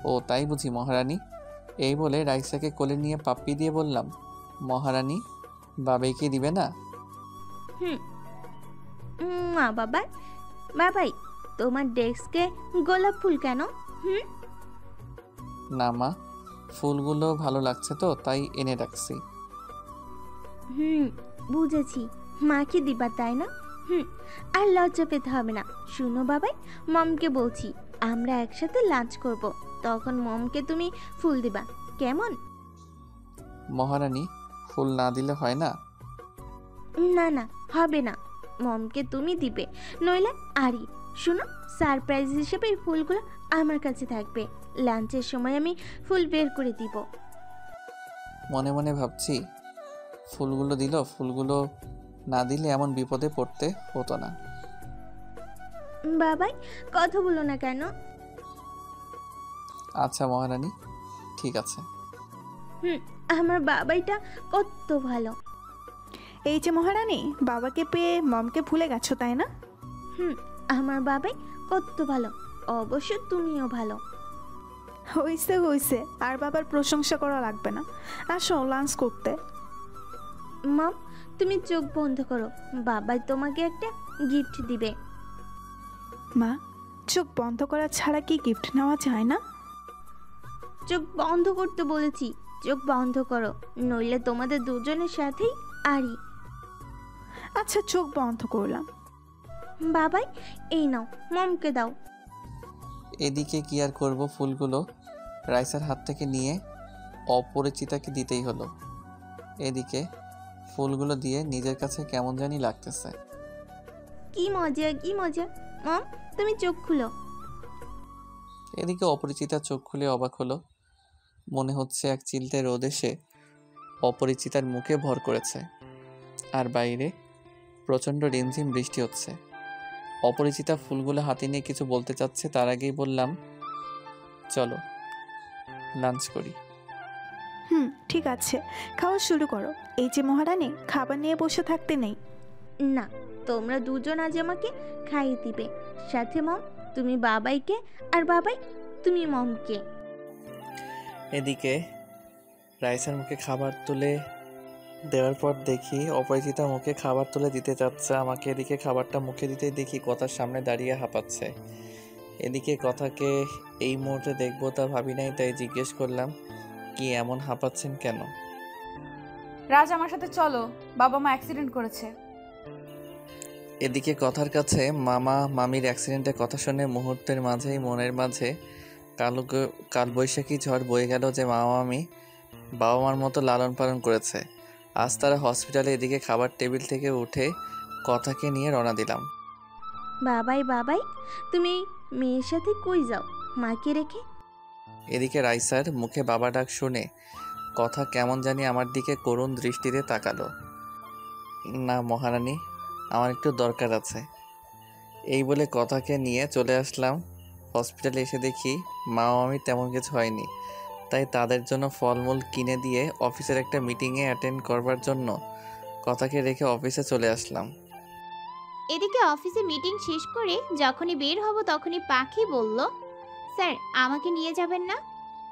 ও তাই বুঝি মহারানী? এই বলে রাইসাকে কোলে নিয়ে পাপ্পি দিয়ে বললাম, মহারানী বাবাইকে দিবে না? হুম। মা বাবাই বাবাই তোমার ডেস্কে গোলাপ ফুল কেন? হুম। না মা, ফুলগুলো ভালো লাগছে তো তাই এনে রাখছি। হুম, বুঝেছি। মাকে দিবা তাই না? হুম। আর লজ্জা পেতে হবে না। শুনো বাবাই, মমকে বলছি আমরা একসাথে লাঞ্চ করব, তখন মমকে তুমি ফুল দিবা, কেমন? মহারানী ফুল না দিলে হয় না? না না, হবে না। মমকে তুমি দিবে, নইলে আরি। শুনো, সারপ্রাইজ হিসেবে এই ফুলগুলো আমার কাছে থাকবে। লাঞ্চের সময় আমি ফুল বের করে দিব। মনে মনে ভাবছি, ফুলগুলো দিল, ফুলগুলো না দিলে এমন বিপদে পড়তে হতো না। বাবাই কথা বলো না কেন? আচ্ছা মহারানী, ঠিক আছে। হুম, আমার বাবাইটা কত ভালো। এই যে মহারানী, বাবাকে পেয়ে মমকে ভুলে গেছো তাই না? হুম, আমার বাবাই কত ভালো। অবশ্য তুমিও ভালো। হইছে হইছে, আর বাবার প্রশংসা করা লাগবে না। আসো লাঞ্চ করতে। মম, তুমি চোখ বন্ধ করো, বাবাই তোমাকে একটা গিফট দিবে। মা, চোখ বন্ধ করা ছাড়া কি গিফট নেওয়া যায় না? চোখ বন্ধ করতে বলেছি, চোখ বন্ধ করো, নইলে তোমাদের দুজনের সাথেই আরি। আচ্ছা, চোখ বন্ধ করলাম। বাবাই এই নাও, মমকে দাও। এদিকে কি আর করব, ফুলগুলো রাইসার হাত থেকে নিয়ে অপরিচিতাকে দিতেই হলো। এদিকে ফুলগুলো দিয়ে নিজের কাছে কেমন জানি লাগতেছে। কি মজা, কি মজা। মম, তুমি চোখ খুলো। এদিকে অপরিচিতা চোখ খুলে অবাক হলো। মনে হচ্ছে এক চিলতে রোদ এসে অপরিচিতার মুখে ভর করেছে, আর বাইরে প্রচণ্ড রিমঝিম বৃষ্টি হচ্ছে। অপরিচিতা ফুলগুলো হাতে নিয়ে কিছু বলতে চাচ্ছে, তার আগেই বললাম, চলো লাঞ্চ করি। ঠিক আছে, খাওয়া শুরু করো। এই যে মহারানী, খাবার নিয়ে বসে থাকতে নেই। না, তোমরা দুজন আজ আমাকে খাইয়ে দিবে। সাথে মম, তুমি বাবাইকে, আর বাবাই তুমি মমকে। এদিকে রাইসার মুখে খাবার তুলে দেওয়ার পর দেখি অপরিচিতা মুখে খাবার তুলে দিতে চাচ্ছে আমাকে। এদিকে খাবারটা মুখে দিতে দেখি কথার সামনে দাঁড়িয়ে হাঁপাচ্ছে। এদিকে কথাকে এই মুহূর্তে দেখবো তা ভাবি নাই, তাই জিজ্ঞেস করলাম, কি এমন হাঁপাচ্ছেন কেন? রাজ, আমার সাথে চলো, বাবা মা অ্যাক্সিডেন্ট করেছে। এদিকে কথার কাছে মামা মামির অ্যাক্সিডেন্টের কথা শুনে মুহূর্তের মাঝেই মনের মাঝে কালবৈশাখী ঝড় বয়ে গেল যে মামা মামি বাবা মার মতো লালন পালন করেছে। আজ তারা হসপিটালে। এদিকে খাবার টেবিল থেকে উঠে কথাকে নিয়ে রওনা দিলাম। বাবাই বাবাই, তুমি মেয়ের সাথে কই যাও মাকে রেখে? এদিকে রাইসার মুখে বাবা ডাক শুনে কথা কেমন জানি আমার দিকে করুণ দৃষ্টিতে তাকালো। না মহারানী, আমার একটু দরকার আছে। এই বলে কথাকে নিয়ে চলে আসলাম হসপিটালে। এসে দেখি মা মামি তেমন কিছু হয়নি, তাই তাদের জন্য ফলমূল কিনে দিয়ে অফিসের একটা মিটিংয়ে অ্যাটেন্ড করবার জন্য কথাকে রেখে অফিসে চলে আসলাম। এদিকে অফিসে মিটিং শেষ করে যখনই বের হব তখনই পাখি বলল, স্যার আমাকে নিয়ে যাবেন না?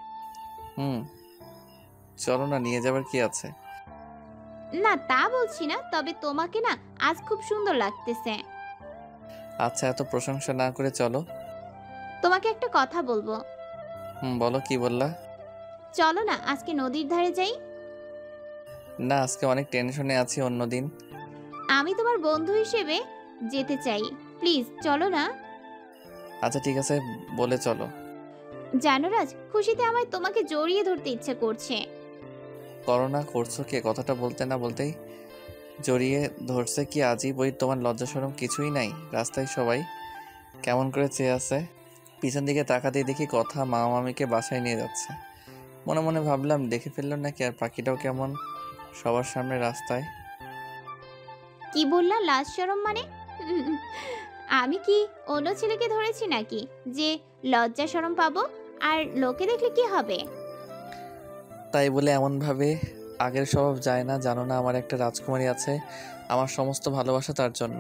চলো না, নিয়ে যাবার কি আছে? না তা বলছি না, তবে তোমাকে না আজ খুব সুন্দর লাগতেছে। আচ্ছা, এত প্রশংসা না করে চলো। তোমাকে একটা কথা বলবো। বলো, কি বললা? চলো না আজকে নদীর ধারে যাই। না, আজকে অনেক টেনশনে আছি, অন্যদিন। আমি তোমার বন্ধু হিসেবে যেতে চাই, প্লিজ চলো না। আচ্ছা ঠিক আছে, বলে চলো। জানো রাজ, খুশিতে আমায় তোমাকে জড়িয়ে ধরতে ইচ্ছে করছে। করোনা করছো কে? কথাটা বলতে না বলতেই জড়িয়ে ধরছে কি আজই বই? তোমার লজ্জা শরম কিছুই নাই? রাস্তায় সবাই কেমন করে চেয়ে আছে। পিছন দিকে তাকাতেই দেখি কথা মামা মামিকে বাসায় নিয়ে যাচ্ছে। মনে মনে ভাবলাম, দেখে ফেললো নাকি? আর পাখিটাও কেমন সবার সামনে রাস্তায়। কি বললা লাজ শরম মানে? আমি কি অন্য ছেলেকে ধরেছি নাকি যে লজ্জা শরম পাবো? আর লোকে দেখলে কি হবে? তাই বলে এমনভাবে আগের স্বভাব যায় না। জানো না, আমার একটা রাজকুমারী আছে, আমার সমস্ত ভালোবাসা তার জন্য।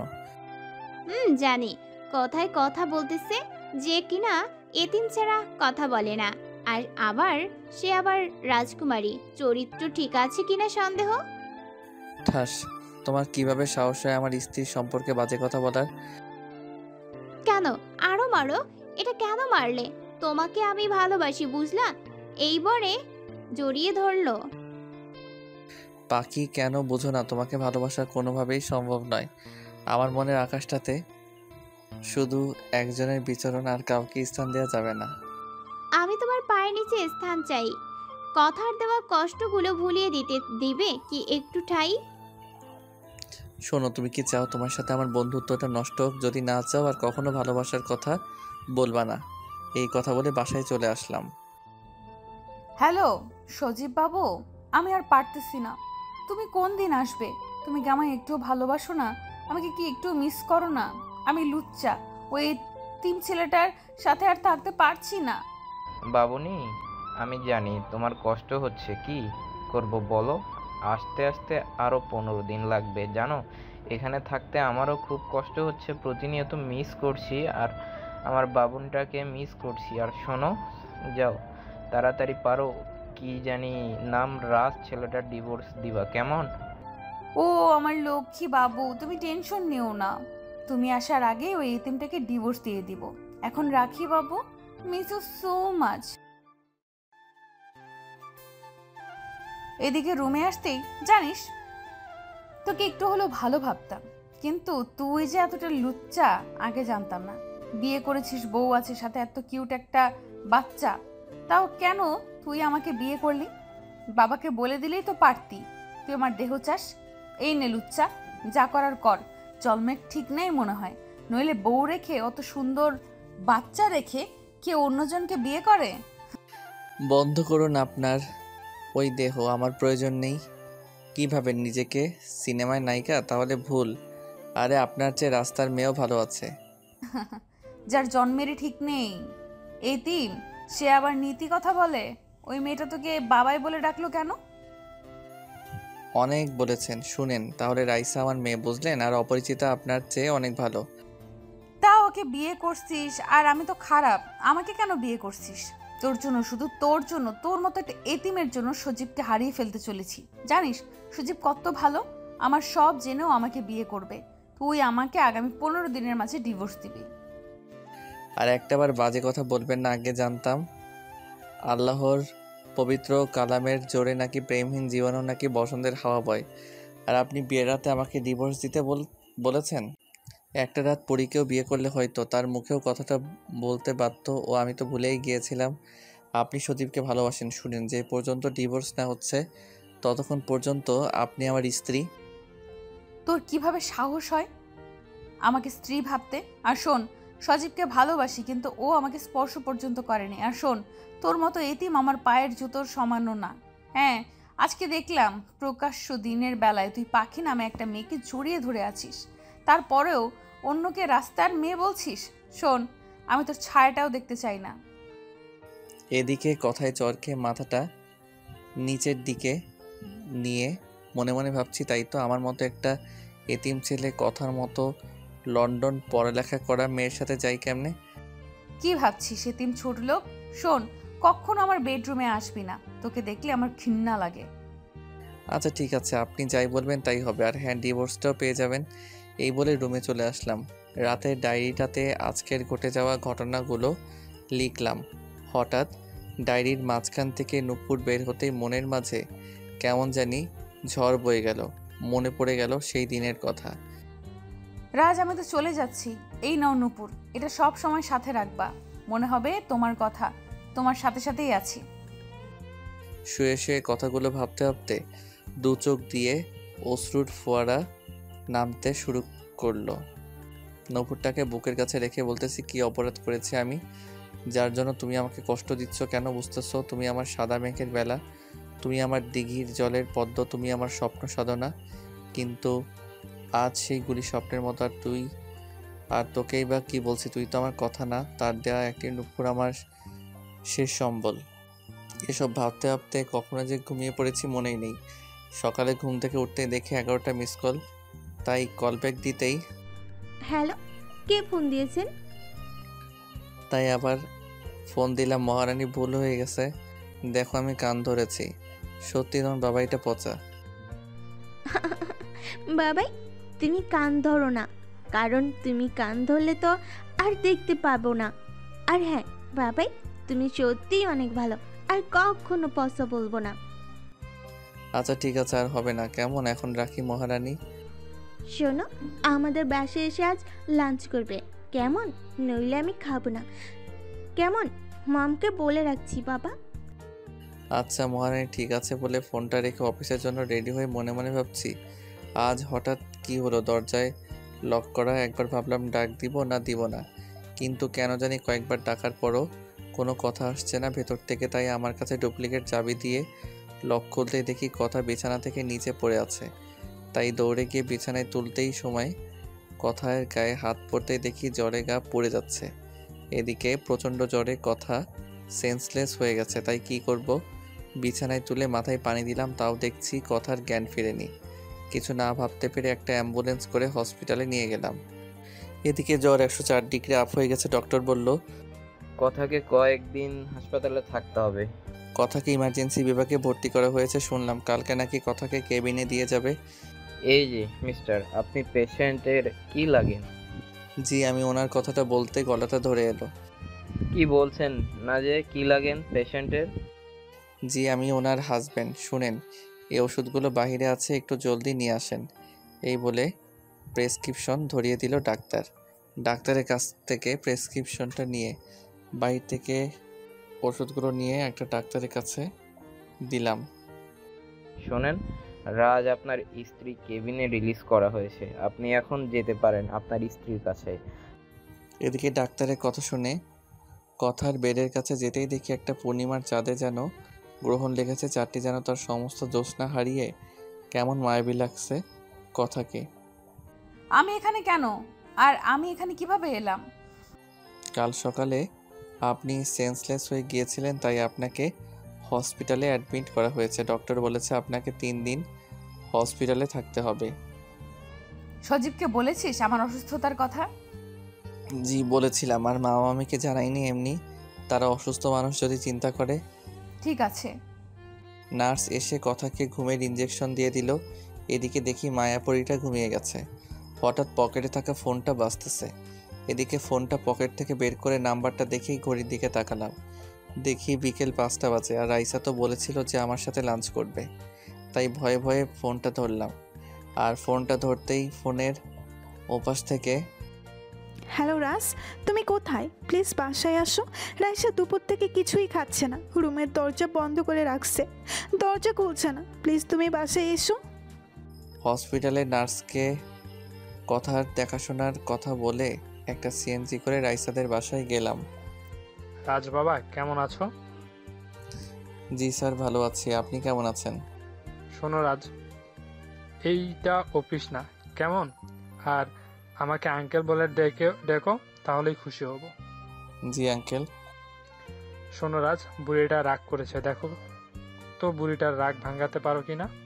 জানি, কথায় কথা বলতেছে যে কিনা এতিম ছাড়া কথা বলে না। আর সে আবার রাজকুমারী, চরিত্র ঠিক আছে কিনা সন্দেহ। ঠাস, তোমার কিভাবে সাহস হয় আমার স্ত্রীর সম্পর্কে বাজে কথা বলার? কেন আরো মারো, এটা কেন মারলে? তোমাকে আমি ভালোবাসি বুঝলা, এই বরে জড়িয়ে ধরলো। পাখি, কেন বোঝো না তোমাকে ভালোবাসা কোনোভাবেই সম্ভব নয়। আমার মনের আকাশটাতে শুধু একজনের বিচরণ, আর কাউকে স্থান দেওয়া যাবে না। আমি তোমার পায়ের নিচে স্থান চাই, কথার দেওয়া কষ্টগুলো ভুলিয়ে দিবে কি একটু ঠাই? শোনো, তুমি কি চাও তোমার সাথে আমার বন্ধুত্বটা নষ্ট হোক? যদি না চাও আর কখনো ভালোবাসার কথা বলবা না। এই কথা বলে বাসায় চলে আসলাম। হ্যালো সজীব বাবু, আমি আর পারতেছি না। তুমি কোন দিন আসবে? তুমি কি আমায় একটু ভালোবাসো না? আমাকে কি একটু মিস করো না? আমি লুচ্চা, ওই তিন ছেলেটার সাথে আর থাকতে পারছি না। বাবুনি, আমি জানি তোমার কষ্ট হচ্ছে, কি করব বলো। আস্তে আস্তে আরও 15 দিন লাগবে জানো। এখানে থাকতে আমারও খুব কষ্ট হচ্ছে, প্রতিনিয়ত মিস করছি, আর আমার বাবুনটাকে মিস করছি। আর শোনো, যাও তাড়াতাড়ি পারো, কি জানি নাম, রাজ, ছেলেটার ডিভোর্স দিবা কেমন? ও আমার লক্ষ্মী বাবু, তুমি টেনশন নিও না। তুমি আসার আগে ওই এতিমটাকে ডিভোর্স দিয়ে দিব। এখন রাখি বাবু, মিস ইউ সো মাচ। এদিকে রুমে আসতেই, জানিস তোকে একটু হলেও ভালো ভাবতাম, কিন্তু তুই যে এতটা লুচ্চা আগে জানতাম না। বিয়ে করেছিস, বউ আছে, সাথে এত কিউট একটা বাচ্চা, তাও কেন তুই আমাকে বিয়ে করলি? বাবাকে বলে দিলেই তো পারতি। তুই আমার দেহ চাস? এই নে লুচ্চা, যা করার কর। জন্মের ঠিক নেই মনে হয়, নইলে বউ রেখে, অত সুন্দর বাচ্চা রেখে কে অন্যজনকে বিয়ে করে? বন্ধ করুন আপনার ওই দেহ, আমার প্রয়োজন নেই। কি ভাবেন নিজেকে সিনেমায় নায়িকা? তাহলে ভুল। আরে আপনার চেয়ে রাস্তার মেয়েও ভালো আছে। যার জন্মেরই ঠিক নেই, এতিম, সে আবার নীতি কথা বলে। ওই মেয়েটা তোকে বাবাই বলে ডাকলো কেন? অনেক বলেছেন, শুনেন তাহলে। রাইসা আমার মেয়ে, বুঝলেন? আর অপরিচিতা আপনার চেয়ে অনেক ভালো। তা ওকে বিয়ে করছিস, আর আমি তো খারাপ, আমাকে কেন বিয়ে করছিস? তোর জন্য, শুধু তোর জন্য, তোর মতো একটা এতিমের জন্য সজীবকে হারিয়ে ফেলতে চলেছি। জানিস সজীব কত ভালো, আমার সব জেনেও আমাকে বিয়ে করবে। তুই আমাকে আগামী 15 দিনের মাঝে ডিভোর্স দিবি। আর একটাবার বাজে কথা বলবেন না। আগে জানতাম আল্লাহর পবিত্র কালামের জোরে নাকি প্রেমহীন জীবনও নাকি বসন্তের হাওয়া বয়। আর আপনি বিয়ের রাতে আমাকে ডিভোর্স দিতে বলেছেন। একটা রাত পরীকেও বিয়ে করলে হয়তো তার মুখেও কথাটা বলতে বাধ্য, ও আমি তো ভুলেই গিয়েছিলাম আপনি সজীবকে ভালোবাসেন। শুনেন, যে পর্যন্ত ডিভোর্স না হচ্ছে ততক্ষণ পর্যন্ত আপনি আমার স্ত্রী। তোর কিভাবে সাহস হয় আমাকে স্ত্রী ভাবতে? আর শোন, সজীবকে ভালোবাসি, কিন্তু ও আমাকে স্পর্শ পর্যন্ত করেনি। আর শোন, তোর মতো এতিম আমার পায়ের জুতোর সামান্য না। হ্যাঁ, আজকে দেখলাম প্রকাশ্য দিনের বেলায় তুই পাখি নামে একটা মেয়েকে জড়িয়ে ধরে আছিস, তারপরেও অন্যকে রাস্তার মেয়ে বলছিস। শোন, আমি তোর ছায়াটাও দেখতে চাই না। এদিকে কথায় চরকে মাথাটা নিচের দিকে নিয়ে মনে মনে ভাবছি, তাই তো আমার মতো একটা এতিম ছেলে কথার মতো লন্ডন পড়ালেখা করা মেয়ের সাথে যাই কেমনে? কি ভাবছিস এতিম ছোট লোক? শোন, কখনো আমার বেডরুমে আসবি না, তোকে দেখলে আমার ঘৃণা লাগে। আচ্ছা ঠিক আছে, আপনি যাই বলবেন তাই হবে। আর হ্যাঁ, ডিভোর্সটাও পেয়ে যাবেন। এই বলে রুমে চলে আসলাম। রাতের ডায়েরিটাতে আজকের ঘটে যাওয়া ঘটনাগুলো লিখলাম। হঠাৎ ডায়েরির মাঝখান থেকে নুপুর বের হতেই মনের মাঝে কেমন জানি ঝড় বয়ে গেল। মনে পড়ে গেল সেই দিনের কথা। রাজ, আমি তো চলে যাচ্ছি। এই নাও নূপুর, এটা সব সময় সাথে রাখবা। মনে হবে তোমার কথা, তোমার সাথে সাথেই আছি। শুয়ে শুয়ে কথাগুলো ভাবতে ভাবতে দু চোখ দিয়ে অশ্রুর ফোয়ারা নামতে শুরু করলো। নূপুরটাকে বুকের কাছে রেখে বলতেছি, কি অপরাধ করেছি আমি, যার জন্য তুমি আমাকে কষ্ট দিচ্ছ? কেন বুঝতেছো? তুমি আমার সাদা মেঘের বেলা, তুমি আমার দিঘির জলের পদ্ম, তুমি আমার স্বপ্ন সাধনা। কিন্তু আজ সেইগুলি স্বপ্নের মতো। আর তুই, আর তোকেই বা কি বলছি, তুই তো আমার কথা না, তার দেওয়া একটি নুপুর আমার শেষ সম্বল। এসব ভাবতে ভাবতে কখনো যে ঘুমিয়ে পড়েছি মনেই নেই। সকালে ঘুম থেকে উঠতে দেখে 11টা মিস কল, তাই কল ব্যাক দিতেই হ্যালো, কে ফোন দিয়েছেন? তাই আবার ফোন দিলাম মহারানী, ভুল হয়ে গেছে। দেখো আমি কান ধরেছি। সত্যি তোমার বাবাইটা পচা। বাবাই, তুমি কান ধরো না, কারণ তুমি কান ধরলে তো আর দেখতে পাবো না। আর হ্যাঁ বাবাই, তুমি সত্যিই অনেক ভালো, আর কখনো পচা বলবো না। আচ্ছা ঠিক আছে, আর হবে না। কেমন, এখন রাখি মহারানী। শোনো, আমাদের বাসায় এসে আজ লাঞ্চ করবে, কেমন? নইলে আমি খাবো না, কেমন? মমকে বলে রাখছি বাবা। আচ্ছা মহারানী ঠিক আছে বলে ফোনটা রেখে অফিসের জন্য রেডি হয়ে মনে মনে ভাবছি আজ হঠাৎ কি হলো। দরজায় লক করা, একবার ভাবলাম ডাক দিব না, কিন্তু কেন জানি কয়েকবার ডাকার পরও কোনো কথা আসছে না ভেতর থেকে। তাই আমার কাছে ডুপ্লিকেট চাবি দিয়ে লক খুলতেই দেখি কথা বিছানা থেকে নিচে পড়ে আছে। তাই দৌড়ে গিয়ে বিছানায় তুলতেই সময় কথার গায়ে হাত পড়তেই দেখি জ্বরে গা পড়ে যাচ্ছে। এদিকে প্রচণ্ড জ্বরে কথা সেন্সলেস হয়ে গেছে। তাই কি করব, বিছানায় তুলে মাথায় পানি দিলাম, তাও দেখছি কথার জ্ঞান ফিরেনি। কিছু না ভাবতে পেরে একটা অ্যাম্বুলেন্স করে হসপিটালে নিয়ে গেলাম। এদিকে জ্বর 104 ডিগ্রি আপ হয়ে গেছে। ডক্টর বলল কথাকে কয়েকদিন হাসপাতালে থাকতে হবে। কথাকে ইমার্জেন্সি বিভাগে ভর্তি করা হয়েছে শুনলাম। কালকে নাকি কথাকে কেবিনে দিয়ে যাবে। এই যে মিস্টার, আপনি পেশেন্টের কি লাগেন? জি, আমি ওনার কথাটা বলতে গলাটা ধরে এলো। কি বলছেন না যে কি লাগেন পেশেন্টের? জি, আমি ওনার হাজব্যান্ড। শুনেন, এই ওষুধগুলো বাইরে আছে, একটু জলদি নিয়ে আসেন। এই বলে প্রেসক্রিপশন ধরিয়ে দিল ডাক্তার। ডাক্তারের কাছ থেকে প্রেসক্রিপশনটা নিয়ে বাইরে থেকে ওষুধগুলো নিয়ে একটা ডাক্তারের কাছে দিলাম। শোনেন, রাজ আপনার স্ত্রী কেবিনে রিলিজ করা হয়েছে, আপনি এখন যেতে পারেন আপনার স্ত্রীর কাছে। এদিকে ডাক্তারের কথা শুনে কথার বেডের কাছে যেতেই দেখি একটা পূর্ণিমার চাঁদে যেন গ্রহণ লেগেছে। চারটি যেন তার সমস্ত জ্যোৎস্না হারিয়ে কেমন মায়াবী লাগছে কথাকে। আমি এখানে কেন, আর আমি এখানে কিভাবে এলাম? কাল সকালে আপনি সেন্সলেস হয়ে গিয়েছিলেন, তাই আপনাকে হসপিটালে অ্যাডমিট করা হয়েছে। ডক্টর বলেছে আপনাকে 3 দিন হসপিটালে থাকতে হবে। সজীবকে বলেছিস আমার অসুস্থতার কথা? জি বলেছিলাম, আর মা মামিকে জানাইনি। এমনি তারা অসুস্থ মানুষ যদি চিন্তা করে। ঠিক আছে। নার্স এসে কথাকে ঘুমের ইঞ্জেকশন দিয়ে দিল। এদিকে দেখি মায়াপরীটা ঘুমিয়ে গেছে। হঠাৎ পকেটে থাকা ফোনটা বাজতেছে। এদিকে ফোনটা পকেট থেকে বের করে নাম্বারটা দেখেই ঘড়ির দিকে তাকালাম। দেখি বিকেল 5টা বাজে, আর রাইসা তো বলেছিল যে আমার সাথে লাঞ্চ করবে। তাই ভয়ে ভয়ে ফোনটা ধরলাম। আর ফোনটা ধরতেই ফোনের ওপাশ থেকে হ্যালো রাজ, তুমি কোথায়? প্লিজ বাসায় আসো। রাইসা দুপুর থেকে কিছুই খাচ্ছে না, রুমের দরজা বন্ধ করে রাখছে, দরজা খুলছে না। প্লিজ তুমি বাসায় এসো। হসপিটালের নার্সকে কথার দেখাশোনার কথা বলে একটা সিএনজি করে রাইসাদের বাসায় গেলাম। রাজ বাবা, কেমন আছো? জি স্যার, ভালো আছি। আপনি কেমন আছেন? শোনো রাজ, এইটা অফিস না, কেমন? আর আমাকে আঙ্কেল বলে ডেকো, তাহলেই খুশি হব। জি আঙ্কেল। শোনো রাজ, বুড়িটা রাগ করেছে, দেখো তো বুড়িটার রাগ ভাঙাতে পারো কি না।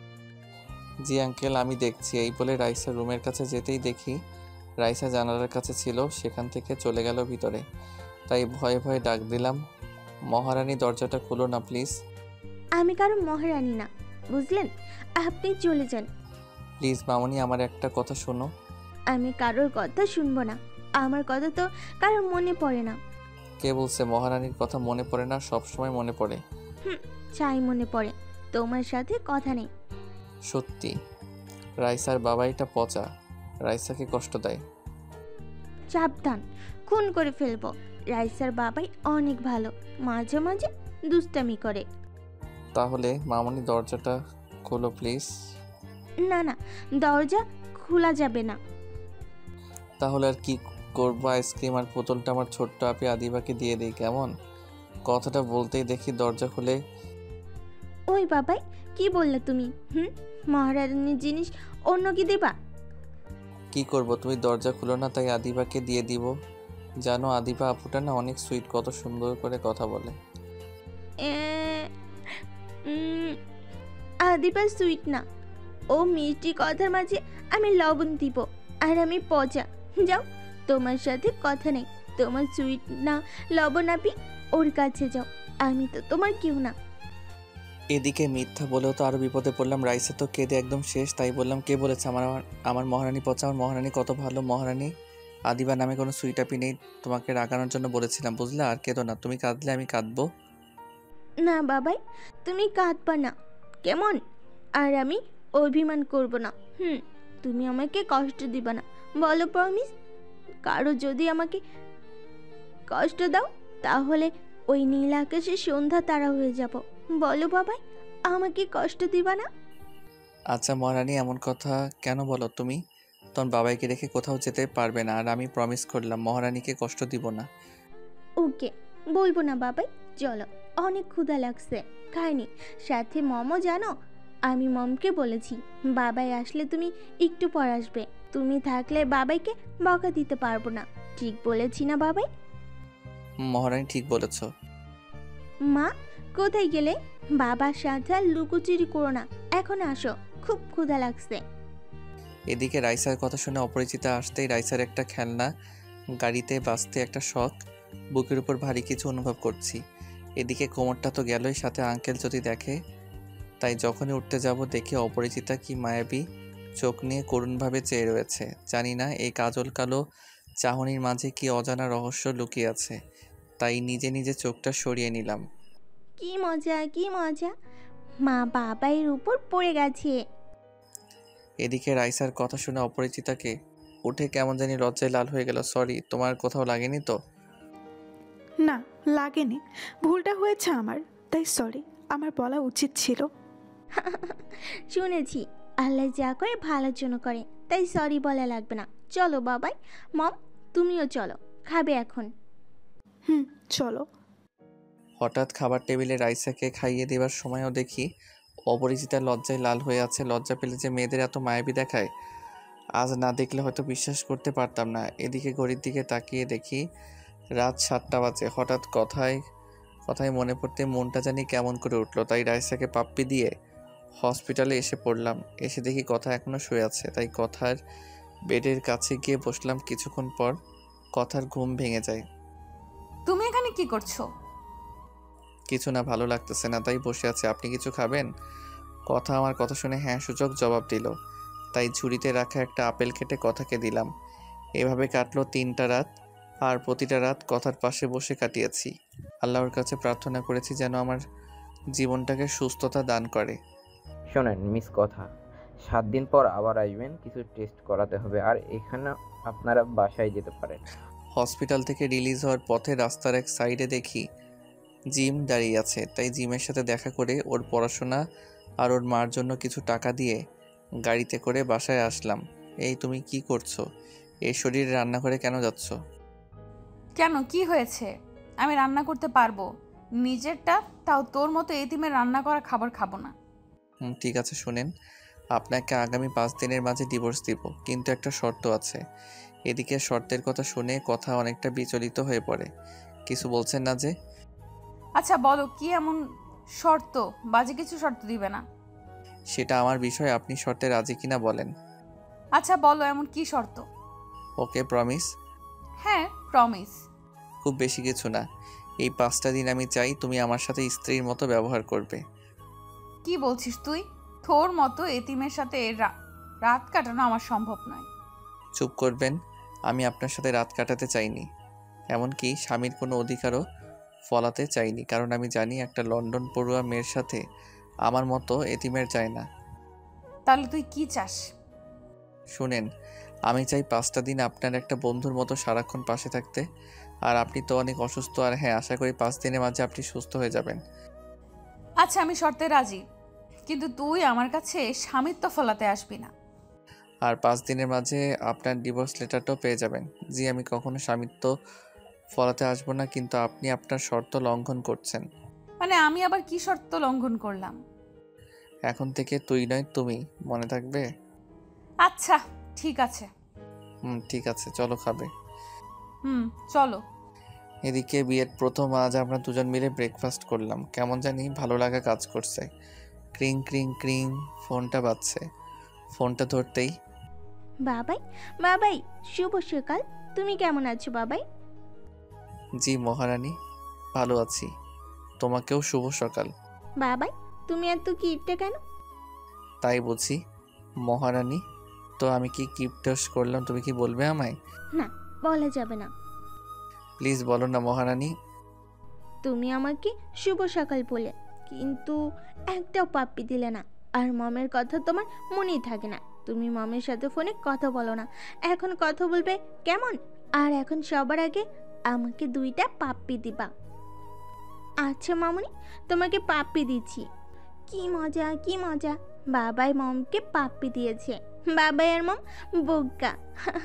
জি আঙ্কেল, আমি দেখছি। এই বলে রাইসা রুমের কাছে যেতেই দেখি রাইসা জানালার কাছে ছিল, সেখান থেকে চলে গেল ভিতরে। তাই ভয়ে ভয়ে ডাক দিলাম, মহারানী দরজাটা খুলো না প্লিজ। আমি কারো মহারানী না, বুঝলেন? আপনি চলে যান। প্লিজ মামনি, আমার একটা কথা শোনো। আমি কারোর কথা শুনবো না, আমার কথা তো কারোর মনে পড়ে না। কে বলছে মহারানীর কথা মনে পড়ে না? সব সময় মনে পড়ে। চাই মনে পড়ে, তোমার সাথে কথা নেই। সত্যি রাইসার বাবাইটা পচা, রাইসাকে কষ্ট দেয়। সাবধান, খুন করে ফেলবো। রাইসার বাবাই অনেক ভালো, মাঝে মাঝে দুষ্টামি করে। তাহলে মামনি দরজাটা খোলো প্লিজ। না না, দরজা খোলা যাবে না। তাহলে আর কি করবো, আইসক্রিম আর বোতলটা আমার ছোট্ট আপি আদিবাকে দিয়ে দিই, কেমন? কথাটা বলতেই দেখি দরজা খুলে। ওই বাবাই, কি বললে তুমি? মহারানীর জিনিস অন্য কি দেবা? কি করব, তুমি দরজা খুলো না, তাই আদিবাকে দিয়ে দিব। জানো আদিবা আপুটা না অনেক সুইট, কত সুন্দর করে কথা বলে। আদিবা সুইট না, ও মিষ্টি কথার মাঝে আমি লবণ দিব, আর আমি পচা। যাও, তোমার সাথে কথা নেই, তোমার সুইট না লবণ আপি, ওর কাছে যাও, আমি তো তোমার কেউ না। এদিকে মিথ্যা বলেও তো আরো বিপদে পড়লাম। রাইসা তো কেঁদে একদম শেষ, তাই বললাম কে বলেছে আমার আমার মহারানী পচা? আমার মহারানী কত ভালো মহারানী। আদিবা নামে কোনো সুইটাপি নেই, তোমাকে রাগানোর জন্য বলেছিলাম বুঝলে। আর কেঁদো না, তুমি কাঁদলে আমি কাঁদবো। না বাবাই, তুমি কাঁদবা না কেমন? আর আমি অভিমান করব না। তুমি আমাকে কষ্ট দিবা না, বলো প্রমিস। কারো যদি আমাকে কষ্ট দাও তাহলে ওই নীল আকাশে সন্ধ্যা তারা হয়ে যাব। বলো বাবাই, আমাকে কষ্ট দিবা না? আচ্ছা মহারানী, এমন কথা কেন বলো তুমি? তোমার বাবাইকে রেখে কোথাও যেতে পারবে না, আর আমি প্রমিস করলাম মহারানীকে কষ্ট দিব না। ওকে, বলবো না বাবাই। চলো, অনেক ক্ষুধা লাগছে, খাইনি। সাথে মমও জানো, আমি মমকে বলেছি বাবাই আসলে তুমি একটু পর আসবে। তুমি থাকলে বাবাইকে বকা দিতে পারবো না। ঠিক বলেছি না বাবাই? মহারানী ঠিক বলেছ। মা কোথায় গেলে? বাবার সাথে আর লুকোচুরি করো না, এখন আসো, খুব ক্ষুধা লাগছে। এদিকে রাইসার কথা শুনে অপরিচিতা আসতেই রাইসার একটা খেলনা গাড়িতে বাজতে একটা শখ, বুকের উপর ভারী কিছু অনুভব করছি। এদিকে কোমরটা তো গেলই, সাথে আঙ্কেল যদি দেখে। তাই যখনই উঠতে যাব দেখে অপরিচিতা কি মায়াবী চোখ নিয়ে করুণভাবে চেয়ে রয়েছে। জানি না এই কাজল কালো চাহনির মাঝে কি অজানা রহস্য লুকিয়ে আছে, তাই নিজে নিজে চোখটা সরিয়ে নিলাম। কি মজা, কি মজা, মা বাবাইয়ের উপর পড়ে গেছে। এদিকে রাইসার কথা শুনে অপরিচিতাকে উঠে কেমন জানি লজ্জায় লাল হয়ে গেল। সরি, তোমার কোথাও লাগেনি তো? না, লাগেনি। ভুলটা হয়েছে আমার, তাই সরি। আমার বলা উচিত ছিল। শুনেছি আল্লাহ যা করে ভালোর জন্য করে, তাই সরি বলা লাগবে না। চলো বাবাই, মম তুমিও চলো, খাবে এখন? চলো। হঠাৎ খাবার টেবিলে রাইসাকে খাইয়ে দেবার সময়ও দেখি অপরিচিতা লজ্জায় লাল হয়ে আছে। লজ্জা পেলে যে মেয়েদের এত মায়াবী দেখায়, আজ না দেখলে হয়তো বিশ্বাস করতে পারতাম না। এদিকে ঘড়ির দিকে তাকিয়ে দেখি রাত 7টা বাজে। হঠাৎ কথায় কথায় মনে পড়তে মনটা জানি কেমন করে উঠলো, তাই রাইসাকে পাপ্পি দিয়ে হসপিটালে এসে পড়লাম। এসে দেখি কথা এখনো শুয়ে আছে, তাই কথার বেডের কাছে গিয়ে বসলাম। কিছুক্ষণ পর কথার ঘুম ভেঙে যায়। তুমি এখানে কি করছো? কিছু না, ভালো লাগতেছে না তাই বসে আছে। আপনি কিছু খাবেন? কথা আমার কথা শুনে হ্যাঁ সূচক জবাব দিল, তাই ঝুড়িতে রাখা একটা আপেল কেটে কথাকে দিলাম। এভাবে কাটলো 3টা রাত, আর প্রতিটা রাত কথার পাশে বসে কাটিয়েছি। আল্লাহর কাছে প্রার্থনা করেছি যেন আমার জীবনটাকে সুস্থতা দান করে। শোনেন মিস কথা, 7 দিন পর আবার আসবেন, কিছু টেস্ট করাতে হবে। আর এখানে আপনারা বাসায় যেতে পারেন। হসপিটাল থেকে রিলিজ হওয়ার পথে রাস্তার এক সাইডে দেখি জিম দাঁড়িয়ে আছে, তাই জিমের সাথে দেখা করে ওর পড়াশোনা আর ওর মার জন্য কিছু টাকা দিয়ে গাড়িতে করে বাসায় আসলাম। এই তুমি কি করছো? এই শরীরে রান্নাঘরে কেন যাচ্ছ? কেন, কি হয়েছে? আমি রান্না করতে পারবো নিজেরটা, তাও তোর মতো এতিমের রান্না করা খাবার খাবো না। ঠিক আছে শুনেন, আপনাকে আগামী 5 দিনের মাঝে ডিভোর্স দিব, কিন্তু একটা শর্ত আছে। এদিকে শর্তের কথা শুনে কথা অনেকটা বিচলিত হয়ে পড়ে। কিছু বলছেন না যে? আচ্ছা বলো, কি এমন শর্ত? বাজে কিছু শর্ত দিবে না। সেটা আমার বিষয়, আপনি শর্তে রাজি কিনা বলেন। আচ্ছা বলো, এমন কি শর্ত? Okay, promise? হ্যাঁ, প্রমিস। খুব বেশি কিছু না, এই 5টা দিন আমি চাই তুমি আমার সাথে স্ত্রীর মতো ব্যবহার করবে। কি বলছিস তুই? তোর মতো এতিমের সাথে রাত কাটানো আমার সম্ভব নয়। চুপ করবেন, আমি আপনার সাথে রাত কাটাতে চাইনি, এমনকি স্বামীর কোনো অধিকারও ফলাতে চাইনি, কারণ আমি জানি একটা লন্ডন পড়ুয়া মেয়ের সাথে আমার মতো এতিমের চায় না। তাহলে তুই কি চাস? শুনেন, আমি চাই 5টা দিন আপনার একটা বন্ধুর মতো সারাক্ষণ পাশে থাকতে। আর আপনি তো অনেক অসুস্থ, আর হ্যাঁ আশা করি 5 দিনের মাঝে আপনি সুস্থ হয়ে যাবেন। আচ্ছা আমি শর্তে রাজি, কিন্তু তুই আমার কাছে স্বামিত্ব ফলাতে আসবি না। আর 5 দিনের মাঝে আপনার ডিভোর্স লেটারটাও পেয়ে যাবেন। জি, আমি কখনো স্বামিত্ব ফলাতে আসবো না, কিন্তু আপনি আপনার শর্ত লঙ্ঘন করছেন। মানে আমি আবার কি শর্ত লঙ্ঘন করলাম? এখন থেকে তুই নয় তুমি, মনে থাকবে? আচ্ছা ঠিক আছে। ঠিক আছে, চলো খাবে। চলো। এদিকে বিয়ের প্রথম আজ আমরা দুজন মিলে ব্রেকফাস্ট করলাম। কেমন জানি ভালো লাগা কাজ করছে। ক্রিং ক্রিং ক্রিং ফোনটা বাজছে। ফোনটা ধরতেই বাবাই, বাবাই শুভ সকাল, তুমি কেমন আছো বাবাই? জি মহারানী, ভালো আছি। তোমাকেও শুভ সকাল। বাবাই, তুমি এত কিপটে কেন? তাই বুঝি মহারানী। তো আমি কি কিপটাস করলাম, তুমি কি বলবে আমায়? না, বলা যাবে না। প্লিজ বলো না মহারানী। তুমি আমাকে শুভ সকাল বলে, কিন্তু একটাও পাপ্পি দিলে না। আর মমের কথা তোমার মনেই থাকে না। তুমি মমের সাথে ফোনে কথা বলো না, এখন কথা বলবে কেমন? আর এখন সবার আগে আমাকে 2টা পাপ্পি দিবা। আচ্ছা মামুনি, তোমাকে পাপ্পি দিচ্ছি। কি মজা, কি মজা! বাবাই মমকে পাপ্পি দিয়েছে। বাবাই আর মম বোকা।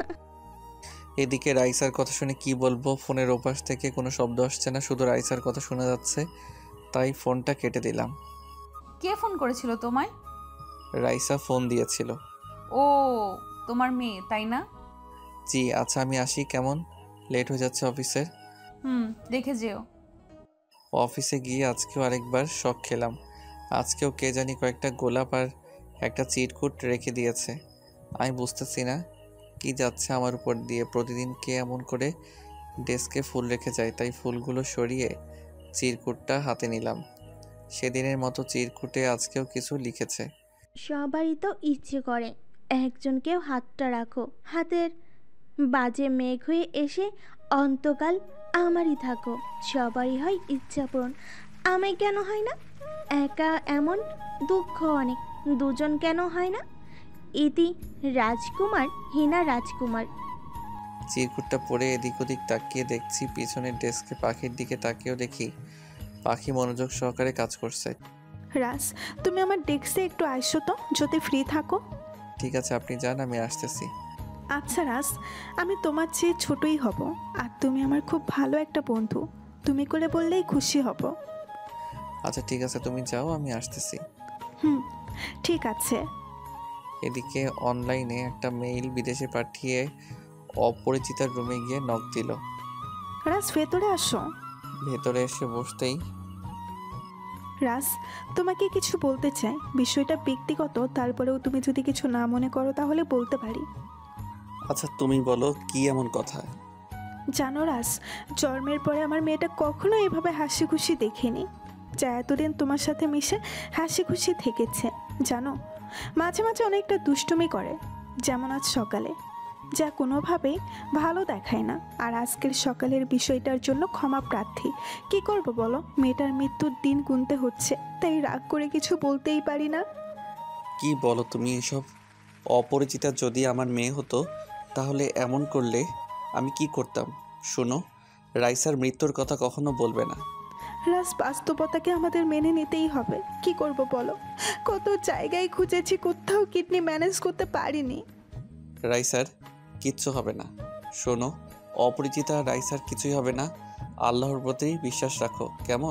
এদিকে রাইসার কথা শুনে কি বলবো, ফোনের ওপাশ থেকে কোনো শব্দ আসছে না, শুধু রাইসার কথা শোনা যাচ্ছে। তাই ফোনটা কেটে দিলাম। কে ফোন করেছিল তোমায়? রাইসা ফোন দিয়েছিল। ও, তোমার মেয়ে তাই না? জি। আচ্ছা আমি আসি, কেমন লেট হয়ে যাচ্ছে অফিসের। দেখে যেও। অফিসে গিয়ে আজকেও আরেকবার শখ খেলাম। আজকেও কে জানি কয়েকটা গোলাপ আর একটা চিরকুট রেখে দিয়েছে। আমি বুঝতেছি না কি যাচ্ছে আমার উপর দিয়ে। প্রতিদিন কে এমন করে ডেস্কে ফুল রেখে যায়, তাই ফুলগুলো সরিয়ে চিরকুটটা হাতে নিলাম। সেদিনের মতো চিরকুটে আজকেও কিছু লিখেছে। সবারই তো ইচ্ছে করে একজনকেও হাতটা রাখো হাতের বাজে মেঘ হয়ে এসে অন্তকাল আমারই থাকো। সবারই হয় ইচ্ছা পূরণ, আমি কেন হয় না? একা এমন দুঃখ অনেক, দুজন কেন হয় না? ইতি রাজকুমার, হিনা রাজকুমার। চিরকুটটা পড়ে এদিক ওদিক তাকিয়ে দেখছি পিছনের ডেস্কে পাখির দিকে তাকিয়েও দেখি পাখি মনোযোগ সহকারে কাজ করছে। রাজ, তুমি আমার ডেস্কে একটু আইসো তো, যদি ফ্রি থাকো। ঠিক আছে, আপনি যান, আমি আসতেছি। আচ্ছা রাজ, আমি তোমার চেয়ে ছোটই হব, আর তুমি আমার খুব ভালো একটা বন্ধু। তুমি করে বললেই খুশি হব। আচ্ছা ঠিক আছে, তুমি যাও, আমি আসতেছি। হুম, ঠিক আছে। এদিকে অনলাইনে একটা মেইল বিদেশে পাঠিয়ে অপরিচিতার রুমে গিয়ে নক দিল। রাজ, ভেতরে আসো। ভেতরে এসে বসতেই রাজ, তোমাকে কিছু বলতে চাই। বিষয়টা ব্যক্তিগত, তারপরেও তুমি যদি কিছু না মনে করো তাহলে বলতে পারি। আচ্ছা তুমি বলো, কি এমন কথা? জানো রাজ, জন্মের পরে আমার মেয়েটা কখনো এভাবে হাসি খুশি দেখিনি, যা এতদিন তোমার সাথে মিশে হাসি খুশি থেকেছে। জানো, মাঝে মাঝে অনেকটা দুষ্টুমি করে, যেমন আজ সকালে, যা কোনোভাবেই ভালো দেখায় না। আর আজকের সকালের বিষয়টার জন্য ক্ষমা প্রার্থী। কি করব বলো, মেয়েটার মৃত্যুর দিন গুনতে হচ্ছে, তাই রাগ করে কিছু বলতেই পারি না। কি বলো তুমি এসব? অপরিচিতা যদি আমার মেয়ে হতো তাহলে এমন করলে আমি কি করতাম? শোনো, রাইসার মৃত্যুর কথা কখনো বলবে না। রাজ, বাস্তবতাকে আমাদের মেনে নিতেই হবে। কি করব বলো, কত জায়গায় খুঁজেছি, কোথাও কিডনি ম্যানেজ করতে পারিনি। রাইসার কিচ্ছু হবে না। শোনো, অপরিচিতা রাইসার কিছুই হবে না। আল্লাহর প্রতি বিশ্বাস রাখো, কেমন?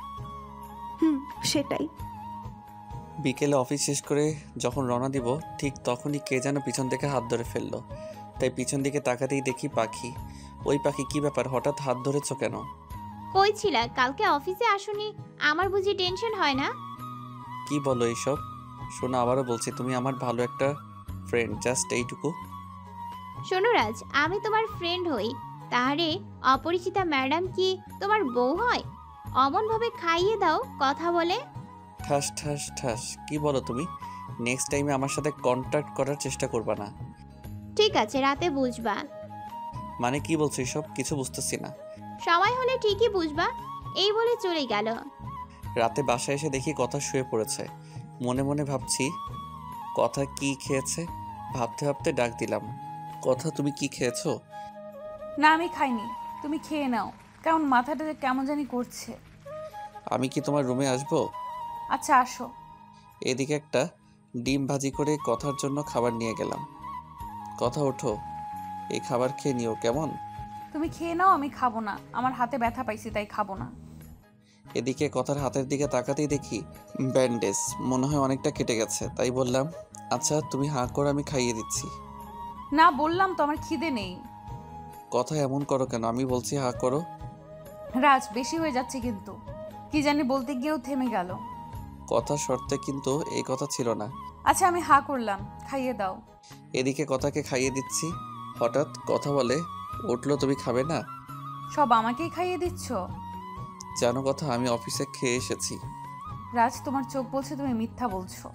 সেটাই। বিকেলে অফিস শেষ করে যখন রওনা দিব, ঠিক তখনই কে যেন পিছন থেকে হাত ধরে ফেললো। তাই পিছন দিকে তাকাতেই দেখি পাখি। ওই পাখি, কি ব্যাপার, হঠাৎ হাত ধরেছ কেন? কই ছিলা? কালকে অফিসে আসোনি, আমার বুঝি টেনশন হয় না? কি বলো এইসব? শোনো, আবারও বলছি, তুমি আমার ভালো একটা ফ্রেন্ড, জাস্ট এইটুকু। শোনো রাজ, আমি তোমার ফ্রেন্ড হই, তাহারে অপরিচিতা ম্যাডাম কি তোমার বউ হয়? অমনভাবে খাইয়ে দাও কথা বলে। ঠাস ঠাস ঠাস, কি বলো তুমি? নেক্সট টাইমে আমার সাথে কন্ট্যাক্ট করার চেষ্টা করবা না। ঠিক আছে, রাতে বুঝবা। মানে কি বলছো এসব? কিছু বুঝতেছি না। সময় হলে ঠিকই বুঝবা। এই বলে চলে গেল। রাতে বাসায় এসে দেখি কথা শুয়ে পড়েছে। মনে মনে ভাবছি কথা কি খেয়েছে। ভাবতে ভাবতে ডাক দিলাম, কথা তুমি কি খেয়েছো? না, আমি খাইনি, তুমি খেয়ে নাও। কেমন মাথাটা যে কেমন জানি করছে। আমি কি তোমার রুমে আসবো? আচ্ছা আসো। এদিকে একটা ডিম ভাজি করে কথার জন্য খাবার নিয়ে গেলাম। কথা ওঠো, এই খাবার খেয়ে নিও, কেমন? তুমি খেয়ে নাও, আমি খাবো না, আমার হাতে ব্যথা পাইছি তাই খাবো না। এদিকে কথার হাতের দিকে তাকাতেই দেখি ব্যান্ডেজ, মনে হয় অনেকটা কেটে গেছে। তাই বললাম, আচ্ছা তুমি হাঁ করো, আমি খাইয়ে দিচ্ছি। না, বললাম তো আমার খিদে নেই। কথা এমন করো কেন? আমি বলছি হাঁ করো। রাজ, বেশি হয়ে যাচ্ছে কিন্তু। কি জানি বলতে গিয়েও থেমে গেল। কথা শর্তে কিন্তু এই কথা ছিল না। আচ্ছা আমি হা করলাম, খাইয়ে দাও। এদিকে কথাকে খাইয়ে দিচ্ছি, হঠাৎ কথা বলে উঠলো, তুমি খাবে না? সব আমাকেই খাইয়ে দিচ্ছ? জানো কথা, আমি অফিসে খেয়ে এসেছি। রাজ, তোমার চোখ বলছে তুমি মিথ্যা বলছো।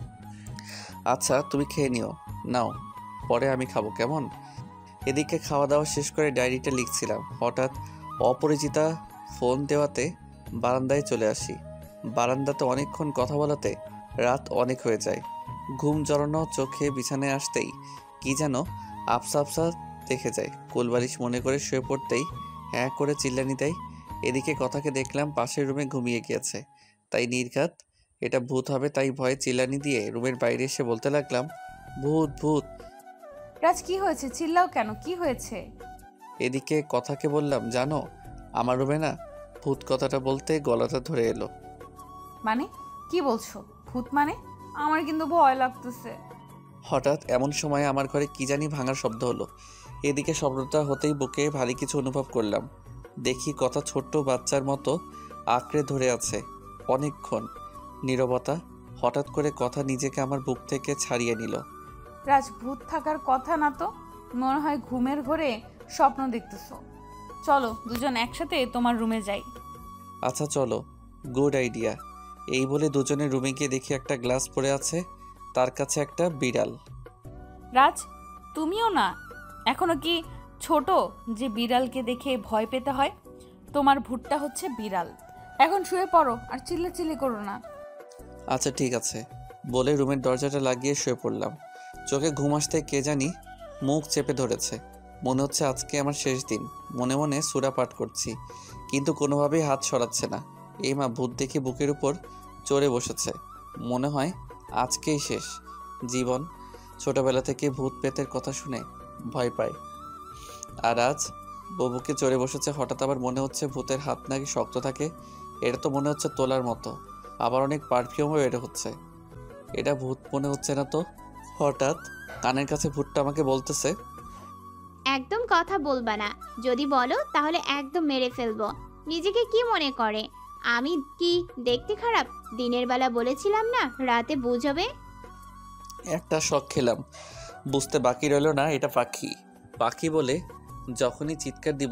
আচ্ছা তুমি খেয়ে নিও, নাও, পরে আমি খাবো কেমন? এদিকে খাওয়া দাওয়া শেষ করে ডায়েরিটা লিখছিলাম, হঠাৎ অপরিচিতা ফোন দেওয়াতে বারান্দায় চলে আসি। বারান্দাতে অনেকক্ষণ কথা বলাতে রাত অনেক হয়ে যায়। ঘুম জড়ানো চোখে বিছানায় আসতেই কি যেন আফসা আফসা দেখে যায়। কোলবালিশ মনে করে শুয়ে পড়তেই হ্যাঁ করে চিল্লানি দেয়। এদিকে কথাকে দেখলাম পাশের রুমে ঘুমিয়ে গিয়েছে, তাই নির্ঘাত এটা ভূত হবে তাই ভয়ে চিল্লানি দিয়ে রুমের বাইরে এসে বলতে লাগলাম, ভূত ভূত। রাজ, কি হয়েছে? চিল্লাও কেন? কি হয়েছে? এদিকে কথাকে বললাম, জানো আমার রুমে না ভূত। কথাটা বলতে গলাটা ধরে এলো। মানে কি বলছো? ভূত মানে? আমার কিন্তু ভয় লাগতেছে। হঠাৎ এমন সময় আমার ঘরে কি জানি ভাঙার শব্দ হলো। এদিকে শব্দটা হতেই বুকে ভারী কিছু অনুভব করলাম। দেখি কথা ছোট্ট বাচ্চার মতো আঁকড়ে ধরে আছে। অনেকক্ষণ নীরবতা। হঠাৎ করে কথা নিজেকে আমার বুক থেকে ছাড়িয়ে নিল। রাজ, ভূত থাকার কথা না তো, মনে হয় ঘুমের ঘোরে স্বপ্ন দেখতেছো। চলো দুজন একসাথে তোমার রুমে যাই। আচ্ছা চলো, গুড আইডিয়া। এই বলে দুজনের রুমে গিয়ে দেখি একটা গ্লাস পড়ে আছে, তার কাছে একটা বিড়াল। রাজ, তুমিও না এখনো কি ছোট যে বিড়ালকে দেখে ভয় পেতে হয়? তোমার ভূতটা হচ্ছে বিড়াল। এখন শুয়ে পড়ো আর চিল্লাচিল্লি করো না। আচ্ছা ঠিক আছে বলে রুমের দরজাটা লাগিয়ে শুয়ে পড়লাম। চোখে ঘুম আসতে কে জানি মুখ চেপে ধরেছে। মনে হচ্ছে আজকে আমার শেষ দিন। মনে মনে সূরা পাঠ করছি, কিন্তু কোনোভাবেই হাত সরাচ্ছে না। এই মা, ভূত দেখে বুকের উপর চড়ে বসেছে। মনে হয় আজকেই শেষ জীবন। ছোটবেলা থেকে ভূত পেতের কথা শুনে ভয় পায়, আর আজ বুকে চড়ে বসেছে। হঠাৎ আবার মনে হচ্ছে ভূতের হাত নাকি শক্ত থাকে। এটা তো মনে হচ্ছে তোলার মতো, আবার অনেক পারফিউমও বের হচ্ছে। এটা ভূত মনে হচ্ছে না তো। হঠাৎ কানের কাছে ভূতটা আমাকে বলতেছে, একদম কথা বলবা না, যদি বলো তাহলে একদম মেরে ফেলবো। নিজেকে কি মনে করে? আমি কি দেখতে খারাপ? দিনের বেলা বলেছিলাম না রাতে বুঝবে। একটা শখ খেলাম, বুঝতে বাকি রইল না এটা পাখি। পাখি বলে যখনই চিৎকার দিব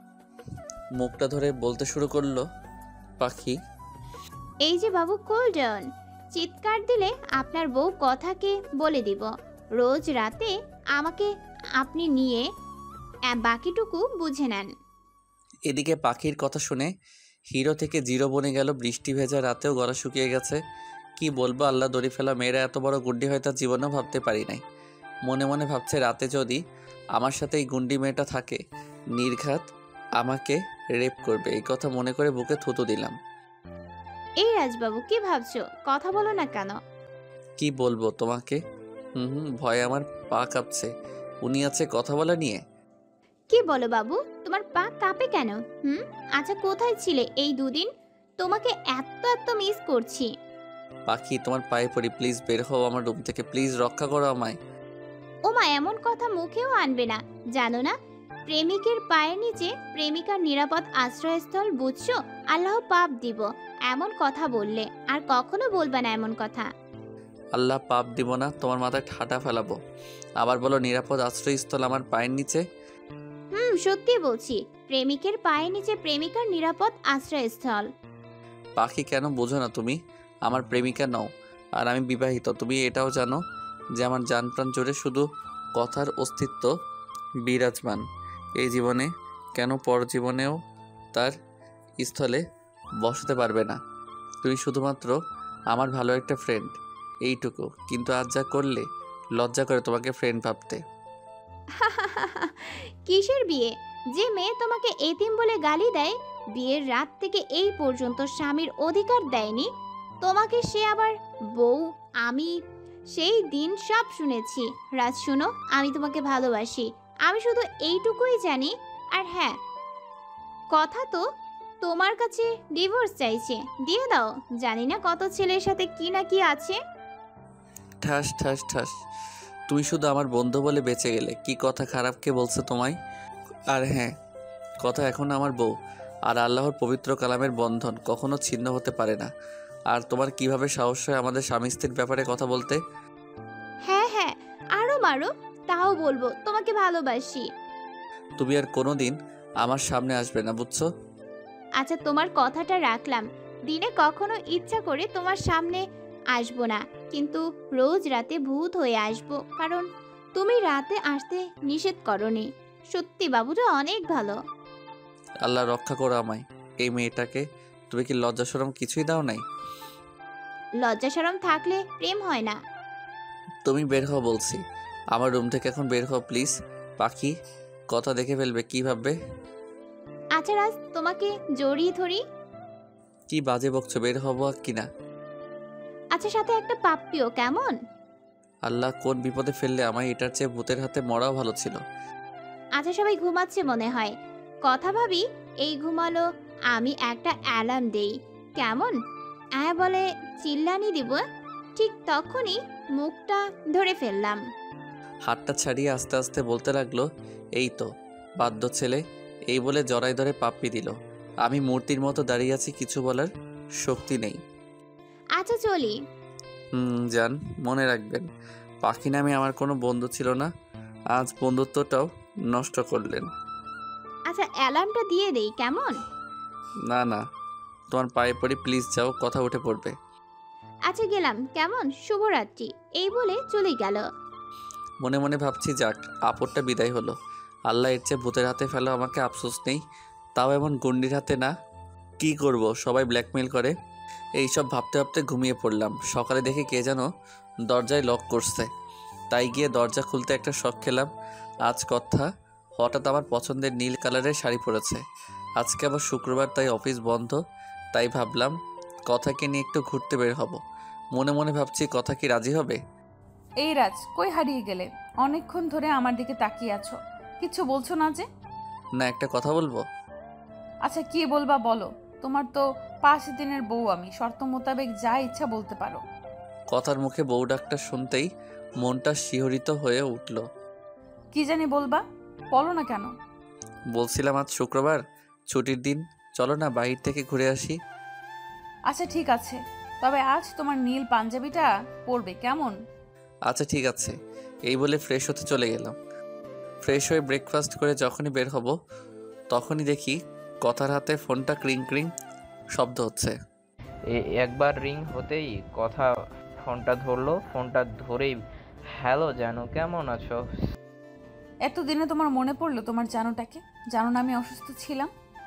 মুখটা ধরে বলতে শুরু করলো, পাখি। এই যে বাবু, কুল ডাউন। চিৎকার দিলে আপনার বউ কথাকে বলে দিব। রোজ রাতে আমাকে আপনি নিয়ে বাকিটুকু বুঝে নেন। এদিকে পাখির কথা শুনে হিরো থেকে জিরো বনে গেল। বৃষ্টি ভেজা রাতেও গলা শুকিয়ে গেছে। কি বলবো, আল্লাহ দড়ি ফেলা মেয়েরা এত বড় গুন্ডি হয় তা জীবনেও ভাবতে পারি নাই। মনে মনে ভাবছে রাতে যদি আমার সাথে এই গুন্ডি মেয়েটা থাকে, নির্ঘাত আমাকে রেপ করবে। এই কথা মনে করে বুকে থুতু দিলাম। এই রাজবাবু, কি ভাবছো? কথা বলো না কেন? কি বলবো তোমাকে? ভয়ে আমার পা কাঁপছে। উনি আছে কথা বলা নিয়ে। কি বলো বাবু, তোমার পা কাঁপে কেন? আচ্ছা, কোথায় ছিলে এই দুদিন? তোমাকে এত এত মিস করছি। পাখি, তোমার পায়ে পড়ি, প্লিজ বের হও আমার রুম থেকে, প্লিজ রক্ষা করো আমায়। ওমা, এমন কথা মুখেও আনবে না, জানো না প্রেমিকের পায়ের নিচে প্রেমিকার নিরাপদ আশ্রয়স্থল, বুঝছো? আল্লাহ পাপ দিব এমন কথা বললে। আর কখনো বলবে না এমন কথা। আল্লাহ পাপ দিব না, তোমার মাথায় ঠাটা ফেলাবো। আবার বলো নিরাপদ আশ্রয়স্থল আমার পায়ের নিচে। সত্যি বলছি, প্রেমিকের পায়ের নিচে প্রেমিকার নিরাপদ আশ্রয়স্থল। পাখি, কেন বোঝো না তুমি? আমার প্রেমিকা নও, আর আমি বিবাহিত। তুমি এটাও জানো যে আমার জান প্রাণ জুড়ে শুধু কথার অস্তিত্ব বিরাজমান। এই জীবনে কেন পর জীবনেও তার স্থলে বসাতে পারবে না। তুমি শুধুমাত্র আমার ভালো একটা ফ্রেন্ড, এইটুকু। কিন্তু আজ যা করলে লজ্জা করে তোমাকে ফ্রেন্ড ভাবতে। কিসের বিয়ে? যে মেয়ে তোমাকে এতিম বলে গালি দেয়, বিয়ের রাত থেকে এই পর্যন্ত স্বামীর অধিকার দেয়নি তোমাকে, সে আবার বউ। আমি সেই দিন সব শুনেছি। রাজ শুনো, আমি তোমাকে ভালোবাসি। আমি শুধু এইটুকুই জানি। আর হ্যাঁ, কথা তো তোমার কাছে ডিভোর্স চাইছে, দিয়ে দাও। জানি না কত ছেলের সাথে কি না কি আছে। ঠাস ঠাস ঠাস। তুমি শুধু আমার বন্ধু বলে বেঁচে গেলে। কি কথা খারাপ কে বলছে তোমায়? আর হ্যাঁ, কথা এখন আমার বউ, আর আল্লাহর পবিত্র কালামের বন্ধন কখনো ছিন্ন হতে পারে না। আর তোমার কিভাবে সাহস হয় আমাদের স্বামী স্ত্রীর ব্যাপারে কথা বলতে? হ্যাঁ হ্যাঁ, আরো মারো, তাও বলবো তোমাকে ভালোবাসি। তুমি আর কোনোদিন আমার সামনে আসবে না, বুঝছো? আচ্ছা তোমার কথাটা রাখলাম, দিনে কখনো ইচ্ছা করে তোমার সামনে আসবো না, কিন্তু রোজ রাতে ভূত হয়ে আসবো, কারণ তুমি রাতে আসতে নিষেধ করনি। সত্যি বাবুটা অনেক ভালো। আল্লাহ রক্ষা করো আমায়। এই মেয়েটাকে তুমি কি লজ্জা শরম কিছুই দাও নাই? লজ্জা শরম থাকলে প্রেম হয় না। তুমি বের হও বলছি। আমার রুম থেকে এখন বের হও প্লিজ। পাখি কথা দেখে ফেলবে, কি ভাববে? আচ্ছা রাজ, তোমাকে জড়িয়ে ধরি। কি বাজে বকছো, বের হবো কিনা? আচ্ছা সাথে একটা পাপ্পিও, কেমন? আল্লাহ কোন বিপদে ফেললে আমায়, এটার চেয়ে ভূতের হাতে মরাও ভালো ছিল। আচ্ছা সবাই ঘুমাচ্ছে মনে হয়, কথা ভাবি এই ঘুমালো, আমি একটা অ্যালার্ম দেই, কেমন? বলে চিল্লানি দিব, ঠিক তখনই মুখটা ধরে ফেললাম। হাতটা ছাড়িয়ে আস্তে আস্তে বলতে লাগলো, এই তো বাধ্য ছেলে। এই বলে জড়াই ধরে পাপ্পি দিল। আমি মূর্তির মতো দাঁড়িয়ে আছি, কিছু বলার শক্তি নেই। আচ্ছা চলি। জান, মনে রাখবেন পাখি নামে আমার কোনো বন্ধু ছিল না, আজ বন্ধুত্বটাও নষ্ট করলেন। আচ্ছা অ্যালার্মটা দিয়ে দেই, কেমন? না না, তোমার পায়ে পড়ি প্লিজ, যাও, কথা উঠে পড়বে। আচ্ছা গেলাম, কেমন? শুভরাত্রি, এই বলে চলে গেল। মনে মনে ভাবছি, যাক আপদটা বিদায় হলো। আল্লাহ এর চেয়ে ভূতের হাতে ফেলো আমাকে, আফসোস নেই। তাও এমন গন্ডির হাতে না। কি করব, সবাই ব্ল্যাকমেল করে। এইসব ভাবতে ভাবতে ঘুমিয়ে পড়লাম। সকালে দেখে কে যেন দরজায় লক করছে, তাই গিয়ে দরজা খুলতে একটা শক খেলাম। আজ কথা, হঠাৎ আমার পছন্দের নীল কালারের শাড়ি পরেছে। আজকে আবার শুক্রবার, তাই অফিস বন্ধ। তাই ভাবলাম কথাকে নিয়ে একটু ঘুরতে বের হব। মনে মনে ভাবছি, কথা কি রাজি হবে? এই রাজ, কই হারিয়ে গেলে? অনেকক্ষণ ধরে আমার দিকে তাকিয়ে আছো, কিছু বলছো না যে? না, একটা কথা বলবো। আচ্ছা কি বলবা বলো, তোমার তো 5 দিনের বউ, আমি শর্ত মোতাবেক যা ইচ্ছা বলতে পারো। কথার মুখে বউ ডাকটা শুনতেই মনটা শিহরিত হয়ে উঠল। কি জানি বলবা, বলো না কেন? বলছিলাম আজ শুক্রবার, ছুটির দিন, চলো না বাইরে থেকে ঘুরে আসি। আচ্ছা ঠিক আছে, তবে আজ তোমার নীল পাঞ্জাবিটা পরবে, কেমন? আচ্ছা ঠিক আছে। এই বলে ফ্রেশ হতে চলে গেলাম। ফ্রেশ হয়ে ব্রেকফাস্ট করে যখনই বের হব, তখনই দেখি কথার হাতে ফোনটা ক্রিং ক্রিং শব্দ হচ্ছে। একবার রিং হতেই কথা ফোনটা ধরলো। ফোনটা ধরেই, হ্যালো জানু, কেমন আছো? এতদিনে তোমার মনে পড়লো তোমার জানোটাকে? জানো না আমি অসুস্থ ছিলাম?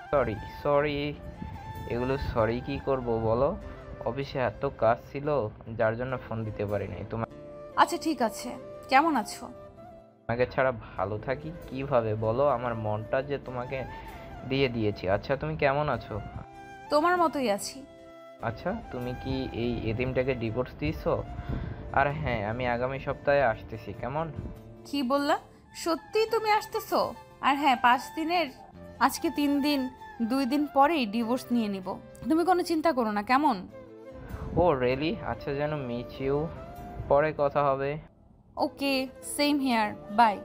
সরি, এগুলো সরি কি করব বলো? অফিসে এত কাজ ছিল যার জন্য ফোন দিতে পারিনি তোমার। আচ্ছা ঠিক আছে, কেমন আছো? তোমাকে ছাড়া ভালো থাকি কিভাবে বলো? আমার মনটা যে তোমাকে দিয়ে দিয়েছি। আচ্ছা তুমি কেমন আছো? তোমার মতোই আছি। আচ্ছা তুমি কি এই এতিমটাকে ডিভোর্স দিয়েছো? আর হ্যাঁ, আমি আগামী সপ্তাহে আসতেছি, কেমন? কি বললা? সত্যি তুমি আসতেছো? আর হ্যাঁ, 5 দিনের, আজকে 3 দিন, 2 দিন পরেই ডিভোর্স নিয়ে নিব। তুমি কোনো চিন্তা করো না, কেমন? Oh really? আচ্ছা যেন মিট ইউ, পরে কথা হবে। Okay, same here, bye,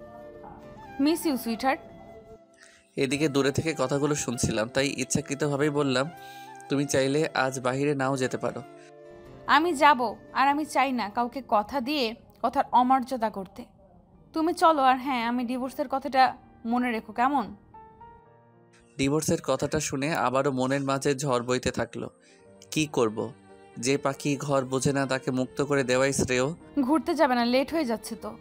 miss you sweetheart. এদিকে দূরে থেকে কথাগুলো শুনছিলাম, তাই ইচ্ছাকৃতভাবেই বললাম, তুমি চাইলে আজ বাইরে নাও যেতে পারো। আমি যাব, আর আমি চাই না কাউকে কথা দিয়ে কথার অমর্যাদা করতে। তুমি চলো, আর হ্যাঁ আমি ডিভোর্সের কথাটা মনে রেখো, কেমন? ডিভোর্সের কথাটা শুনে আবারও মনের মাঝে ঝড় বইতে থাকলো। কি করব? যে পাখি ঘর বোঝে না তাকে মুক্ত করে দেওয়াই শ্রেয়। ঘুরতে যাবে না? লেট হয়ে যাচ্ছে তো।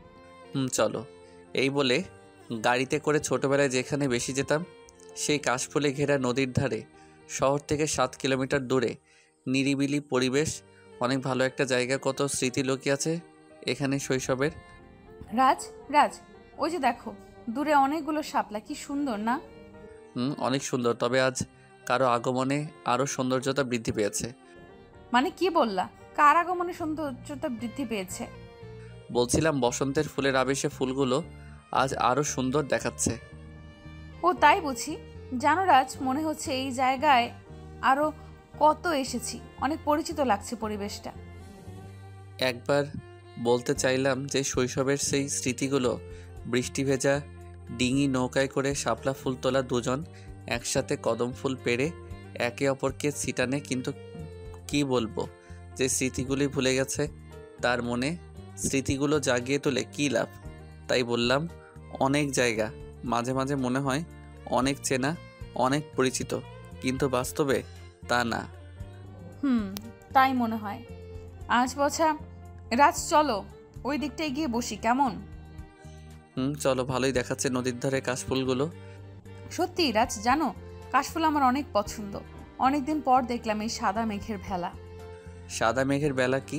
চলো। এই বলে গাড়িতে করে ছোটবেলায় যেখানে বেশি যেতাম, সেই কাশফুলে ঘেরা নদীর ধারে, শহর থেকে 7 কিলোমিটার দূরে, নিরিবিলি পরিবেশ, অনেক ভালো একটা জায়গা, কত স্মৃতি লুকিয়ে আছে এখানে শৈশবের। রাজ, রাজ, ওই যে দেখো দূরে অনেকগুলো শাপলা, কি সুন্দর না? অনেক সুন্দর, তবে আজ কারো আগমনে আরও সৌন্দর্যতা বৃদ্ধি পেয়েছে। মানে কি বললা? কার আগমনে সৌন্দর্যতা বৃদ্ধি পেয়েছে? বলছিলাম বসন্তের ফুলের আবেশে ফুলগুলো আজ আরও সুন্দর দেখাচ্ছে। ও তাই বুঝি? জানো রাজ, মনে হচ্ছে এই জায়গায় আরো কত এসেছি, অনেক পরিচিত লাগছে পরিবেশটা। একবার বলতে চাইলাম যে শৈশবের সেই স্মৃতিগুলো, বৃষ্টি ভেজা ডিঙি নৌকায় করে শাপলা ফুল তোলা দুজন একসাথে কদম ফুল পেড়ে একে অপরকে ছিটানে, কিন্তু কি বলবো যে স্মৃতিগুলি ভুলে গেছে তার মনে। স্মৃতিগুলো জাগিয়ে তোলে কী লাভ? তাই বললাম অনেক জায়গা, মাঝে মাঝে মনে হয় অনেক চেনা, অনেক পরিচিত, কিন্তু বাস্তবে তা না। তাই মনে হয়। আজ বছা রাজ চলো ওই দিকটায় গিয়ে বসি, কেমন? চলো, ভালোই দেখাচ্ছে নদীর ধারে কাশফুলগুলো। সত্যি রাজ, জানো কাশফুল আমার অনেক পছন্দ। অনেকদিন পর দেখলাম এই সাদা মেঘের ভেলা। সাদা মেঘের বেলা কি?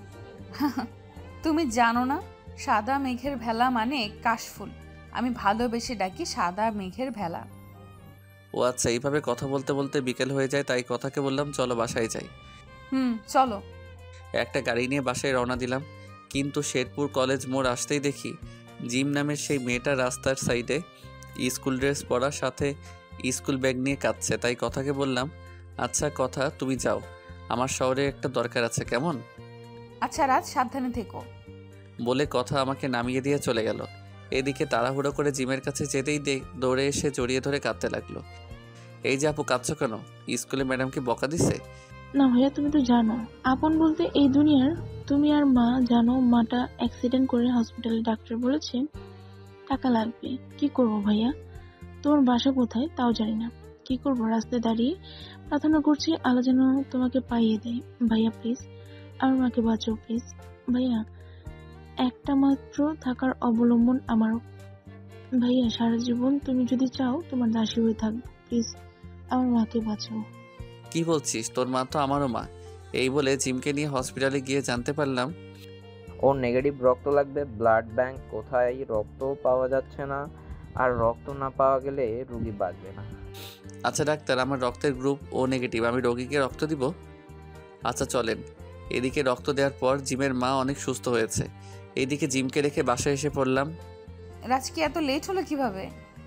তুমি জানো না? সাদা মেঘের ভেলা মানে কাশফুল। আমি ভালোবেসে ডাকি সাদা মেঘের ভেলা। ও আচ্ছা, এইভাবে কথা বলতে বলতে বিকেল হয়ে যায়, তাই কথাকে বললাম চলো বাসায় যাই। চলো। একটা গাড়ি নিয়ে বাসায় রওনা দিলাম, কিন্তু শেরপুর কলেজ মোড় আসতেই দেখি জিম নামের সেই মেয়েটা রাস্তার সাইডে স্কুল ড্রেস পরা, সাথে স্কুল ব্যাগ নিয়ে কাঁদছে। তাই কথাকে বললাম, আচ্ছা কথা, তুমি যাও, আমার শহরে একটা দরকার আছে, কেমন? আচ্ছা রাজ, সাবধানে থেকো। বলে কথা আমাকে নামিয়ে দিয়ে চলে গেল। এদিকে তাড়াহুড়ো করে জিমের কাছে যেতেই দৌড়ে এসে জড়িয়ে ধরে কাঁদতে লাগলো। এই যে আপু, কাঁদছো কেন? স্কুলে ম্যাডাম কি বকা দিছে? না ভাইয়া, তুমি তো জানো আপন বলতে এই দুনিয়ার তুমি আর মা। জানো মাটা অ্যাক্সিডেন্ট করে হসপিটালে, ডাক্তার বলেছে টাকা লাগবে। কি করব ভাইয়া, তোমার বাসা কোথায় তাও জানি না। কি করব, রাস্তায় দাঁড়িয়ে প্রার্থনা করছি আল্লাহ যেন তোমাকে পাইয়ে দেয়। ভাইয়া প্লিজ আমার মাকে বাঁচাও প্লিজ। ভাইয়া একটা মাত্র থাকার অবলম্বন আমার। ভাইয়া সারা জীবন তুমি যদি চাও তোমার দাসী হয়ে থাকবো, প্লিজ আমার মাকে বাঁচাও। কি বলছিস? তোর মা তো আমারও মা। এই বলে জিমকে নিয়ে হসপিটালে গিয়ে জানতে পারলাম ওর নেগেটিভ রক্ত লাগবে। ব্লাড ব্যাংক কোথায়, রক্তও পাওয়া যাচ্ছে না, আর রক্ত না পাওয়া গেলে রোগী বাঁচবে না। আচ্ছা ডাক্তার, আমার রক্তের গ্রুপ ও নেগেটিভ, আমি রোগীকে রক্ত দিব? আচ্ছা চলেন। এদিকে রক্ত দেওয়ার পর জিমের মা অনেক সুস্থ হয়েছে। এইদিকে জিমকে রেখে বাসায় এসে পড়লাম। রাজ কি এত লেট হলো কিভাবে?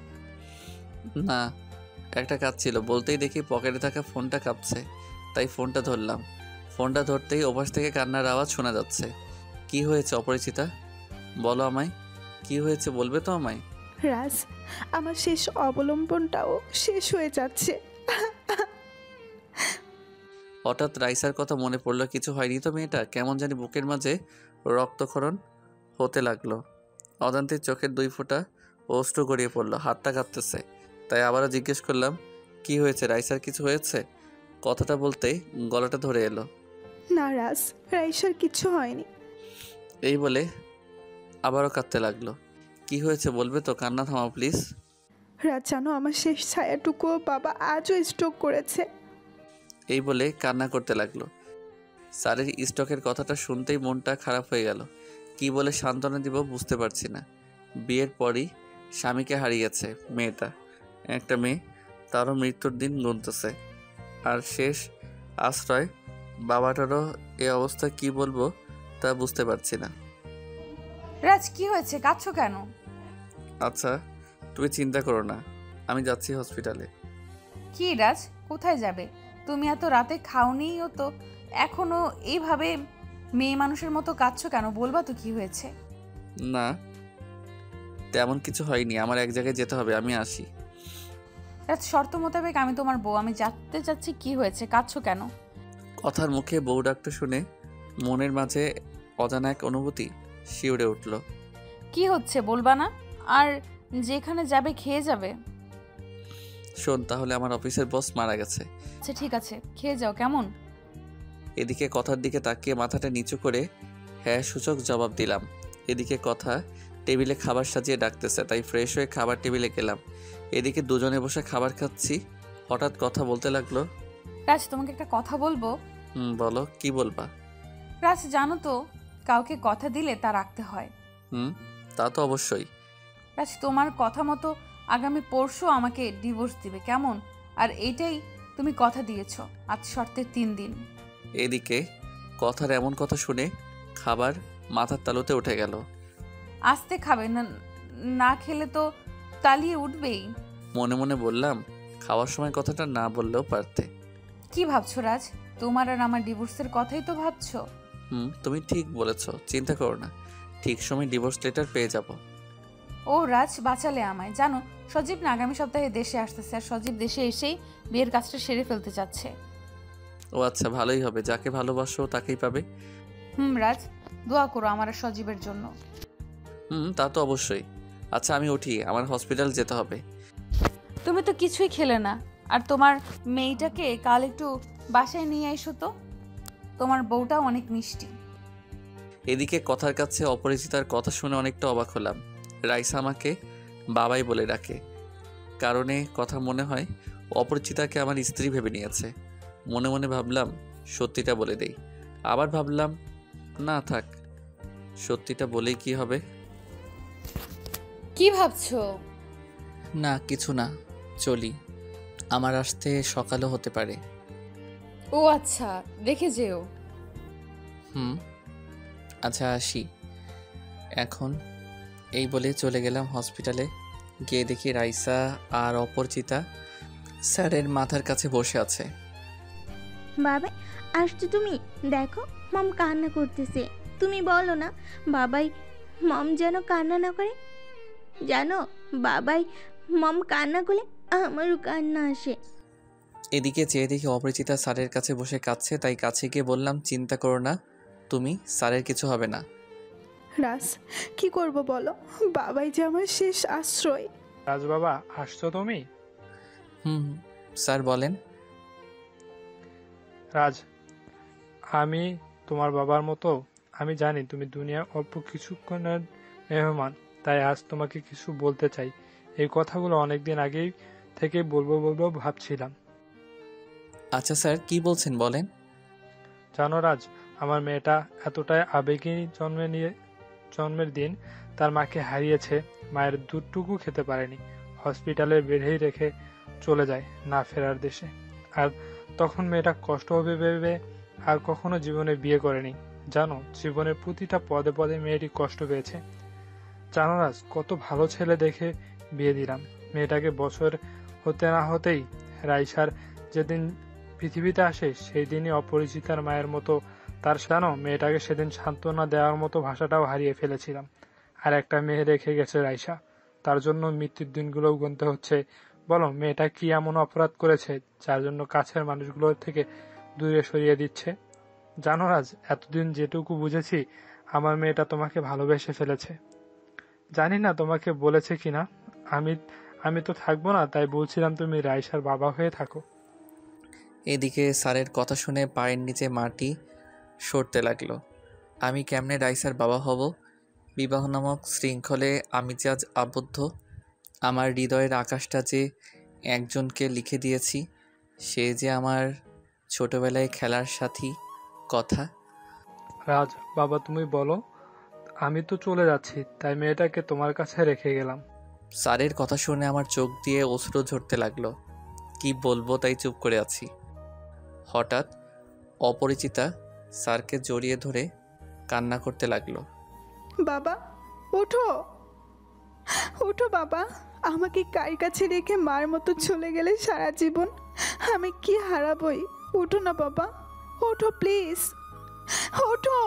না, একটা কাজ ছিল, বলতেই দেখি পকেটে থাকা ফোনটা কাঁপছে, তাই ফোনটা ধরলাম। ফোনটা ধরতেই ওপাশ থেকে কান্নার আওয়াজ শোনা যাচ্ছে। কি হয়েছে অপরিচিতা? বলো আমায়, কি হয়েছে বলবে তো আমায়? রাজ, আমার শেষ অবলম্বনটাও শেষ হয়ে যাচ্ছে। হঠাৎ রাইসার কথা মনে পড়লো। কিছু হয়নি তো মেয়েটা? কেমন জানি বুকের মাঝে রক্তক্ষরণ হতে লাগলো। অজান্তে চোখের 2 ফোঁটা অশ্রু গড়িয়ে পড়লো, হাতটা কাঁপতেছে। তাই আবারও জিজ্ঞেস করলাম, কি হয়েছে রাইসার, কিছু হয়েছে? কথাটা বলতেই গলাটা ধরে এলো। না রাজ, রাইসার কিচ্ছু হয়নি। এই বলে আবারও কাঁদতে লাগলো। কি হয়েছে বলবে তো? কান্না থামাও প্লিজ। রাজ জানো, আমার শেষ ছায়াটুকুও বাবা আজও স্ট্রোক করেছে। এই বলে কান্না করতে লাগলো। স্যারের স্টকের কথাটা শুনতেই মনটা খারাপ হয়ে গেল। কি বলে সান্ত্বনা দিব বুঝতে পারছি না। বিয়ের পরই স্বামীকে হারিয়েছে মেয়েটা, একটা মেয়ে, তারও মৃত্যুর দিন গুনতেছে। আর শেষ আশ্রয় বাবাটারও এ অবস্থা। কি বলবো তা বুঝতে পারছি না। রাজ কি হয়েছে, কাঁদছো কেন? আচ্ছা তুমি চিন্তা করো না, আমি যাচ্ছি হসপিটালে। কি রাজ, কোথায় যাবে? তুমি এত রাতে খাওনিও তো, এখনো এইভাবে মেয়ে মানুষের মতো কাঁদছো কেন? বলবা তো কি হয়েছে? না তেমন কিছু হয়নি, আমার এক জায়গায় যেতে হবে, আমি আসি। রাজ শর্ত মোতাবেক আমি তোমার বউ, আমি জানতে চাচ্ছি কি হয়েছে, কাঁদছো কেন? কথার মুখে বউ ডাকতে শুনে মনের মাঝে অজানা এক অনুভূতি শিউরে উঠল। কি হচ্ছে বলবা না? আর যেখানে যাবে খেয়ে যাবে। শোন, তাহলে আমার অফিসের বস মারা গেছে। আচ্ছা ঠিক আছে, খেয়ে যাও, কেমন? এদিকে কথার দিকে তাকিয়ে মাথাটা নিচু করে হ্যাঁ সূচক জবাব দিলাম। এদিকে কথা টেবিলে খাবার সাজিয়ে ডাকতেছে, তাই ফ্রেশ হয়ে খাবার টেবিলে গেলাম। এদিকে দুজনে বসে খাবার খাচ্ছি। হঠাৎ কথা বলতে লাগলো। রাজ তোমাকে একটা কথা বলবো। বলো, কি বলবা? রাজ জানো তো, কাউকে কথা দিলে তা রাখতে হয়। তা তো অবশ্যই। রাজ তোমার কথা মতো আগামী পরশু আমাকে ডিভোর্স দিবে, কেমন? আর এইটাই তুমি কথা দিয়েছো, আজ শর্তের 3 দিন। এদিকে কথার এমন কথা শুনে খাবার মাথার তালুতে উঠে গেল। আস্তে খাবে না, না খেলে তো তালিয়ে উঠবেই। মনে মনে বললাম, খাওয়ার সময় কথাটা না বললেও পারতে। কি ভাবছো রাজ? তোমার আর আমার ডিভোর্সের কথাই তো ভাবছো। তুমি ঠিক বলেছ, চিন্তা করো না, ঠিক সময় ডিভোর্স লেটার পেয়ে যাব। ও রাজ, বাঁচালে আমায়। জানো সজীব না আগামী সপ্তাহে দেশে আসতেছে, আর সজীব দেশে এসেই বিয়ের কাজটা সেরে ফেলতে চাচ্ছে। ও আচ্ছা, ভালোই হবে, যাকে ভালোবাসো তাকেই পাবে। রাজ দোয়া করো আমার আর সজীবের জন্য। তা তো অবশ্যই। আচ্ছা আমি উঠি, আমার হসপিটাল যেতে হবে। তুমি তো কিছুই খেলে না। আর তোমার মেয়েটাকে কাল একটু বাসায় নিয়ে এসো তো, তোমার বউটা অনেক মিষ্টি। এদিকে কথার কাছে অপরিচিতার কথা শুনে অনেকটা অবাক হলাম। রাইসা আমাকে বাবাই বলে ডাকে, কারণে কথা মনে হয় অপরিচিতাকে আমার স্ত্রী ভেবে নিয়েছে। মনে মনে ভাবলাম সত্যিটা বলে দেই, আবার ভাবলাম না থাক, সত্যিটা বলেই কি হবে। কি ভাবছো? না কিছু না, চলি, আমার আসতে সকালও হতে পারে। ও আচ্ছা, দেখে যেও। হুম, আচ্ছা আসি এখন। এই বলে চলে গেলাম হসপিটালে। গিয়ে দেখি রাইসা আর অপরিচিতা স্যারের মাথার কাছে বসে আছে। বাবাই আসছো তুমি? দেখো মম কান্না করতেছে। তুমি বলো না বাবাই মম যেন কান্না না করে। জানো বাবাই মম কান্না করলে আমারও কান্না আসে। এদিকে চেয়ে দেখি অপরিচিতা স্যারের কাছে বসে কাঁদছে, তাই কাছে গিয়ে বললাম চিন্তা করো না তুমি, স্যারের কিছু হবে না। রাজ, কি করব বলো, বাবাই যে আমার শেষ আশ্রয়। রাজ বাবা, আসছো তুমি? হুম স্যার বলেন। রাজ, আমি তোমার বাবার মতো। আমি জানি তুমি দুনিয়া অল্প কিছুক্ষণের মেহমান, তাই আজ তোমাকে কিছু বলতে চাই। এই কথাগুলো অনেকদিন আগেই থেকে বলবো ভাবছিলাম। আচ্ছা স্যার কি বলছেন বলেন। জানো রাজ, আমার মেয়েটা এতটাই আবেগী জন্মের দিন তার মাকে হারিয়েছে, মায়ের দুধটুকু খেতে পারেনি, হসপিটালে বেঁধেই রেখে চলে যায় না ফেরার দেশে। আর তখন মেয়েটা কষ্ট হবে ভেবে আর কখনো জীবনে বিয়ে করেনি। জানো, জীবনের প্রতিটা পদে পদে মেয়েটি কষ্ট পেয়েছে। জানো রাজ, কত ভালো ছেলে দেখে বিয়ে দিলাম। মেয়েটাকে বছর হতে না হতেই রাইসার যেদিন পৃথিবীতে আসে সেই দিনই অপরিচিতার মায়ের মতো তার জানো মেয়েটাকে সেদিন সান্ত্বনা দেওয়ার মতো ভাষাটাও হারিয়ে ফেলেছিলাম। আর একটা মেয়ে রেখে গেছে রাইসা, তার জন্য মৃত্যুর দিনগুলোও গুনতে হচ্ছে। বলো মেয়েটা কি এমন অপরাধ করেছে যার জন্য কাছের মানুষগুলোর থেকে দূরে সরিয়ে দিচ্ছে? জানো রাজ, এতদিন যেটুকু বুঝেছি আমার মেয়েটা তোমাকে ভালোবেসে ফেলেছে। জানি না তোমাকে বলেছে কিনা, আমি তো থাকবো না, তাই বলছিলাম তুমি রাইসার বাবা হয়ে থাকো। এদিকে স্যারের কথা শুনে পায়ের নিচে মাটি সরতে লাগলো। আমি কেমনে রাইসার বাবা হব? বিবাহ নামক শৃঙ্খলে আমি যে আজ আবদ্ধ। আমার হৃদয়ের আকাশটা যে একজনকে লিখে দিয়েছি, সে যে আমার ছোটবেলায় খেলার সাথী। কথা রাজ বাবা, তুমি বলো। আমি তো চলে যাচ্ছি, তাই মেয়েটাকে তোমার কাছে রেখে গেলাম। স্যারের কথা শুনে আমার চোখ দিয়ে অশ্রু ঝরতে লাগলো। কি বলবো তাই চুপ করে আছি। হঠাৎ অপরিচিতা স্যারকে জড়িয়ে ধরে কান্না করতে লাগলো। বাবা ওঠো, ওঠো বাবা, আমাকে কার কাছে রেখে মার মতো চলে গেলে সারা জীবন আমি কি হারাবই। ওঠো না বাবা, ওঠো প্লিজ, ওঠো।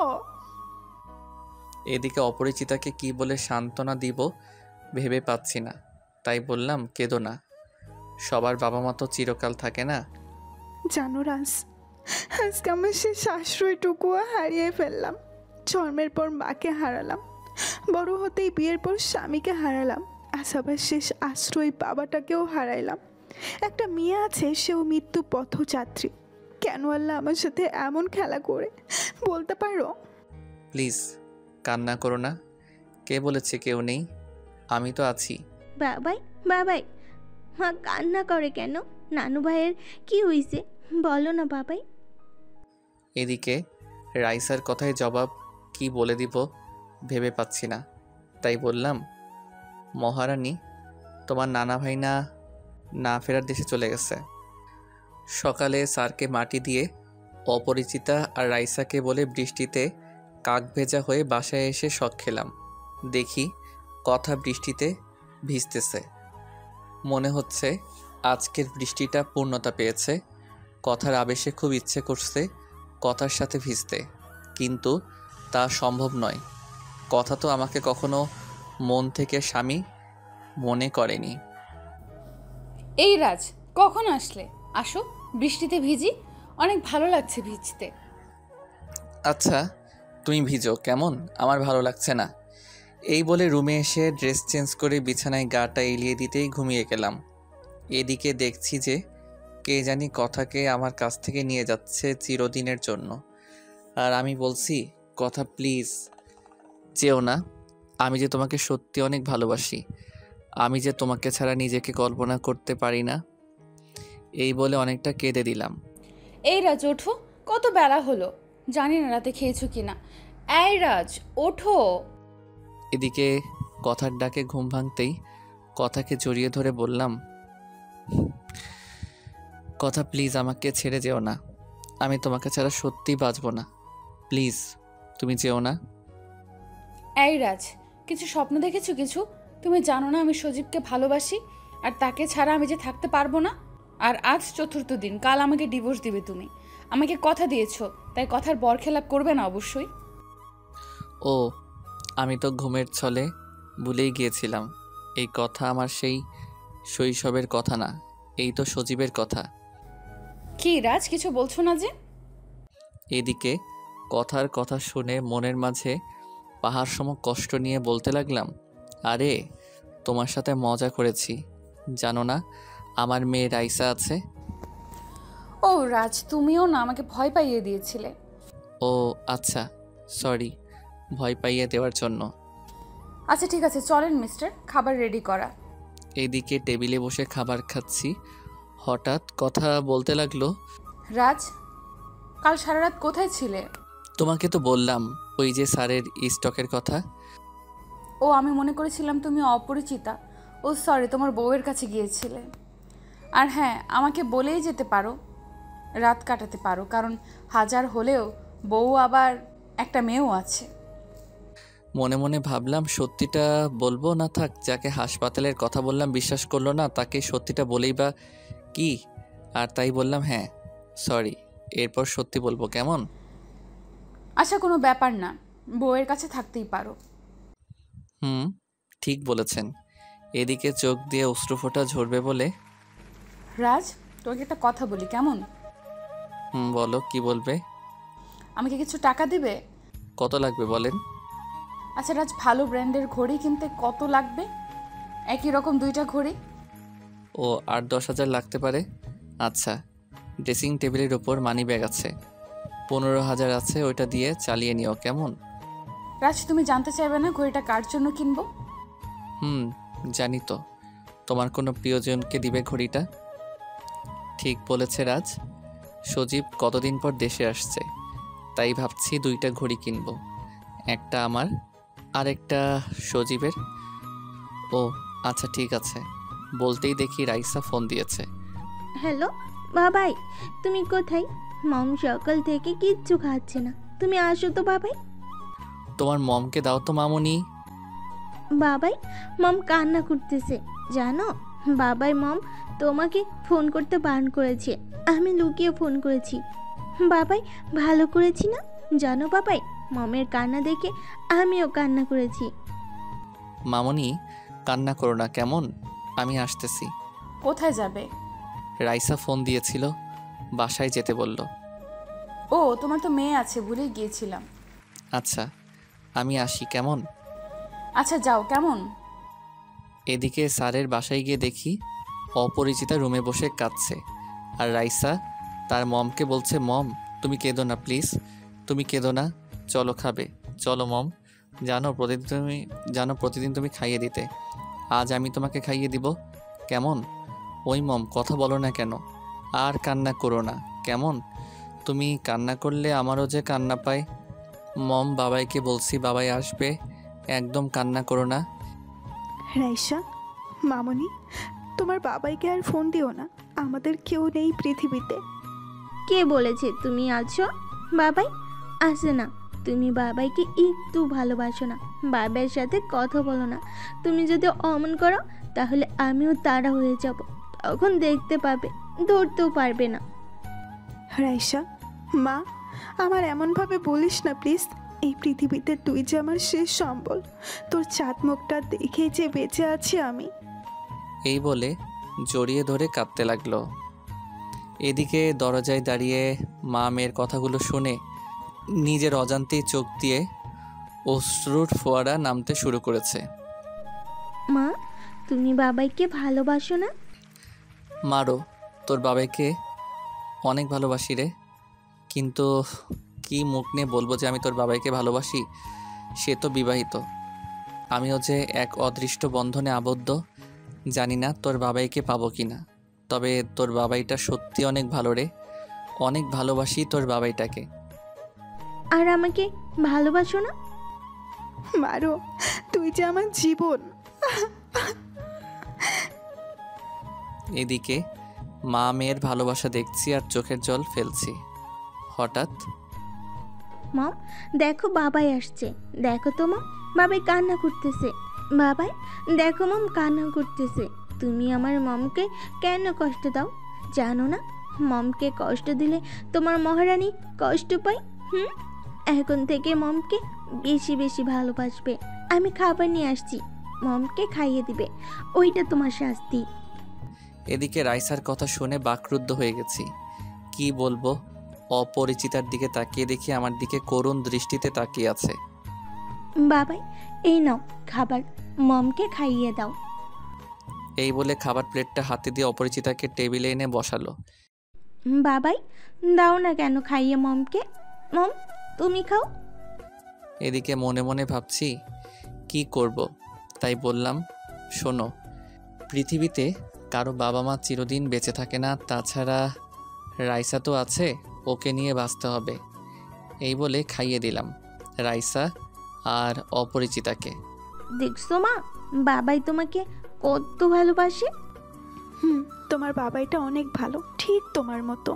এদিকে অপরিচিতাকে কি বলে সান্ত্বনা দিব ভেবে পাচ্ছি না, তাই বললাম কেঁদো না, সবার বাবা মা তো চিরকাল থাকে না। জানো রাজ, আজকে আমার শেষ আশ্রয়টুকুও হারিয়ে ফেললাম। জন্মের পর মাকে হারালাম, বড় হতেই বিয়ের পর স্বামীকে হারালাম, আজ আবার শেষ আশ্রয় বাবাটাকেও হারাইলাম। একটা মেয়ে আছে, সেও মৃত্যু পথযাত্রী। কেন আল্লাহ আমার সাথে এমন খেলা করে বলতে পারো? প্লিজ কান্না করো না। কে বলেছে কেউ নেই? আমি তো আছি। বাবাই বাবাই মা কান্না করে কেন? নানু ভাইয়ের কি হয়েছে বলো না বাবাই। এদিকে রাইসার কথায় জবাব কি বলে দিব ভেবে পাচ্ছি না, তাই বললাম মহারানী, তোমার নানা ভাই না ফেরার দেশে চলে গেছে। সকালে স্যারকে মাটি দিয়ে অপরিচিতা আর রাইসাকে বলে বৃষ্টিতে কাক ভেজা হয়ে বাসায় এসে শখ খেলাম। দেখি কথা বৃষ্টিতে ভিজতেছে। মনে হচ্ছে আজকের বৃষ্টিটা পূর্ণতা পেয়েছে। কথার আবেশে খুব ইচ্ছে করছে কথার সাথে ভিজতে, কিন্তু তা সম্ভব নয়। কথা তো আমাকে কখনো মন থেকে স্বামী মনে করেনি। এই রাজ, কখন আসলে? আসো, বৃষ্টিতে ভিজি, অনেক ভালো লাগছে ভিজতে। আচ্ছা তুমি ভিজো, কেমন? আমার ভালো লাগছে না। এই বলে রুমে এসে ড্রেস চেঞ্জ করে বিছানায় গাটা এলিয়ে দিতেই ঘুমিয়ে গেলাম। এদিকে দেখছি যে কে জানি কথাকে আমার কাছ থেকে নিয়ে যাচ্ছে চিরদিনের জন্য। আর আমি বলছি, কথা প্লিজ যেও না, আমি যে তোমাকে সত্যি অনেক ভালোবাসি, আমি যে তোমাকে ছাড়া নিজেকে কল্পনা করতে পারি না। এই বলে অনেকটা কেঁদে দিলাম। এই রাজ ওঠো, কত বেলা হলো, জানি না রাতে খেয়েছো কিনা। এই রাজ ওঠো। এদিকে কথার ডাকে ঘুম ভাঙতেই কথাকে জড়িয়ে ধরে বললাম, কথা প্লিজ আমাকে ছেড়ে যেও না, আমি তোমাকে ছাড়া সত্যিই বাঁচব না, প্লিজ তুমি যেও না। এই রাজ, কিছু স্বপ্ন দেখেছো কিছু? তুমি জানো না আমি সজীবকে ভালোবাসি, আর তাকে ছাড়া আমি যে থাকতে পারবো না। আর আজ 4র্থ দিন, কাল আমাকে ডিভোর্স দিবে তুমি। আমাকে কথা দিয়েছো, তাই কথার বরখেলাপ করবে না অবশ্যই। ও, আমি তো ঘুমের ছলে ভুলেই গিয়েছিলাম। এই কথা আমার সেই শৈশবের কথা না, এই তো সজীবের কথা। কি রাজ, কিছু বলছো না যে? এদিকে কথার কথা শুনে মনের মাঝে পাহাড় সম কষ্ট নিয়ে বলতে লাগলাম, আরে তোমার সাথে মজা করেছি, জানো না আমার মেয়ে রাইসা আছে। ও রাজ, তুমিও না আমাকে ভয় পাইয়ে দিয়েছিলে। ও আচ্ছা, সরি ভয় পাইয়ে দেওয়ার জন্য। আচ্ছা ঠিক আছে, চলেন মিস্টার, খাবার রেডি করা। এইদিকে টেবিলে বসে খাবার খাচ্ছি, হঠাৎ কথা বলতে লাগলো, রাজ, কাল সারা রাত কোথায় ছিলে? তোমাকে তো বললাম ওই যে স্যারের স্টকের কথা। ও, আমি মনে করেছিলাম তুমি অপরিচিতা। ও সরি, তোমার বউয়ের কাছে গিয়েছিলে। আর হ্যাঁ, আমাকে বলেই যেতে পারো, রাত কাটাতে পারো, কারণ হাজার হলেও বউ আবার একটা মেয়েও আছে। মনে মনে ভাবলাম সত্যিটা বলবো না থাক, যাকে হাসপাতালের কথা বললাম বিশ্বাস করলো না, তাকে সত্যিটা বলেই বা কি। আর তাই বললাম হ্যাঁ সরি, এরপর সত্যি বলবো কেমন। আচ্ছা, কোনো ব্যাপার না, বউয়ের কাছে থাকতেই পারো। হুম, ঠিক বলেছেন। এদিকে চোখ দিয়ে অশ্রুফোঁটা ঝরবে বলে, রাজ, তোকে একটা কথা বলি কেমন? বলো কি বলবে। আমাকে কিছু টাকা দিবে? কত লাগবে বলেন। আচ্ছা রাজ, ভালো ব্র্যান্ডের ঘড়ি কিনতে কত লাগবে? একই রকম 2টা ঘড়ি। ও 8-10 হাজার লাগতে পারে। আচ্ছা, ড্রেসিং টেবিলের ওপর মানি ব্যাগ আছে, 15,000 আছে, ওইটা দিয়ে চালিয়ে নিও কেমন। রাজ, তুমি জানতে চাইবে না ঘড়িটা কার জন্য কিনবো? জানি তো, তোমার কোনো প্রিয়জনকে দিবে ঘড়িটা। ঠিক বলেছে রাজ, সজীব কতদিন পর দেশে আসছে, তাই ভাবছি 2টা ঘড়ি কিনবো, একটা আমার আর একটা সজীবের। ও আচ্ছা ঠিক আছে। বলতেই দেখি রাইসা ফোন দিয়েছে। হ্যালো বাবাই, তুমি কোথায়? মম সকাল থেকে কিচ্ছু খাচ্ছে না, তুমি আসো তো বাবাই। তোমার মমকে দাও তো মামুনি। বাবাই, মম কান্না করতেছে জানো। বাবাই, মম তোমাকে ফোন করতে বারণ করেছে, আমি লুকিয়ে ফোন করেছি। বাবাই, ভালো করেছি না? জানো বাবাই, মমের কান্না দেখে আমিও কান্না করেছি। মামুনি কান্না করো না কেমন, আমি আসতেছি। কোথায় যাবে? রাইসা ফোন দিয়েছিল, বাসায় যেতে বলল। ও, তোমার তো মেয়ে আছে, ভুলে গিয়েছিলাম। আচ্ছা আমি আসি কেমন। আচ্ছা যাও কেমন। এদিকে স্যারের বাসায় গিয়ে দেখি অপরিচিতা রুমে বসে কাঁদছে, আর রাইসা তার মমকে বলছে, মম তুমি কেঁদো না প্লিজ, তুমি কেঁদো না, চলো খাবে, চলো মম, প্রতিদিন তুমি খাইয়ে দিতে, আজ আমি তোমাকে খাইয়ে দিব কেমন। ওই মম কথা বলো না কেন, আর কান্না করো না কেমন, তুমি কান্না করলে আমারও যে কান্না পায়। মম বাবাইকে বলছি, বাবাই আসবে, একদম কান্না করো না। রাইসা, মামনি, তোমার বাবাইকে আর ফোন দিও না, আমাদের কেউ নেই পৃথিবীতে। কে বলেছে তুমি আছো? বাবাই আসে না, তুমি বাবাইকে একটু ভালোবাসো না, বাবার সাথে কথা বলো না। তুমি যদি অমন করো তাহলে আমিও তাড়া হয়ে যাব, তখন দেখতে পাবে, ধরতেও পারবে না। রাইসা, মা, আমার এমনভাবে বলিস না প্লিজ, এই পৃথিবীতে তুই যে আমার শেষ সম্বল, তোর চাঁদ মুখটা দেখে যে বেঁচে আছি আমি। এই বলে জড়িয়ে ধরে কাঁদতে লাগলো। এদিকে দরজায় দাঁড়িয়ে মা মেয়ের কথাগুলো শুনে নিজের অজান্তেই চোখ দিয়ে অশ্রুর ফোয়ারা নামতে শুরু করেছে। মা, তুমি বাবাইকে ভালোবাসো না? মারো, তোর বাবাকে অনেক ভালোবাসি রে। কিন্তু কি মুখ নিয়ে বলবো যে আমি তোর বাবাকে ভালোবাসি? সে তো বিবাহিত, আমিও যে এক অদৃষ্ট বন্ধনে আবদ্ধ। জানি না তোর বাবাইকে পাবো কি না, তবে তোর বাবাইটা সত্যি অনেক ভালো রে। অনেক ভালোবাসি তোর বাবাইটাকে। আর আমাকে ভালোবাসো না? মারো, তুই যে আমার জীবন। এদিকে মা মেয়ের ভালোবাসা দেখছি আর চোখের জল ফেলছি। হঠাৎ মম, দেখো বাবাই আসছে। দেখো তো মম, বাবাই কান্না করতেছে। বাবাই দেখো মম, কান্না করতেছে। তুমি আমার মমকে কেন কষ্ট দাও? জানো না মমকে কষ্ট দিলে তোমার মহারানী কষ্ট পায়। এখন থেকে মমকে বেশি বেশি ভালোবাসবে। আমি খাবার নিয়ে আসছি, মমকে খাইয়ে দিবে। ওইটা তোমার শাস্তি। এদিকে রাইসার কথা শুনে বাকরুদ্ধ হয়ে গেছি। কি বলবো? অপরিচিতার দিকে তাকিয়ে দেখি আমার দিকে করুণ দৃষ্টিতে তাকিয়ে আছে। বাবাই এই নাও খাবার, মমকে খাইয়ে দাও। এই বলে খাবার প্লেটটা হাতে দিয়ে অপরিচিতাকে টেবিলে এনে বসালো। বাবাই দাও না কেন খাইয়ে মমকে। মম তুমি খাও। এদিকে মনে মনে ভাবছি কি করব, তাই বললাম, শোনো, পৃথিবীতে কারো বাবা মা চিরদিন বেঁচে থাকে না, তাছাড়া রাইসা তো আছে, ওকে নিয়ে বাঁচতে হবে। এই বলে খাইয়ে দিলাম রাইসা আর অপরিচিতাকে। দেখছো মা, বাবাই তোমাকে কত ভালোবাসে। তোমার বাবাইটা অনেক ভালো, ঠিক তোমার মতো।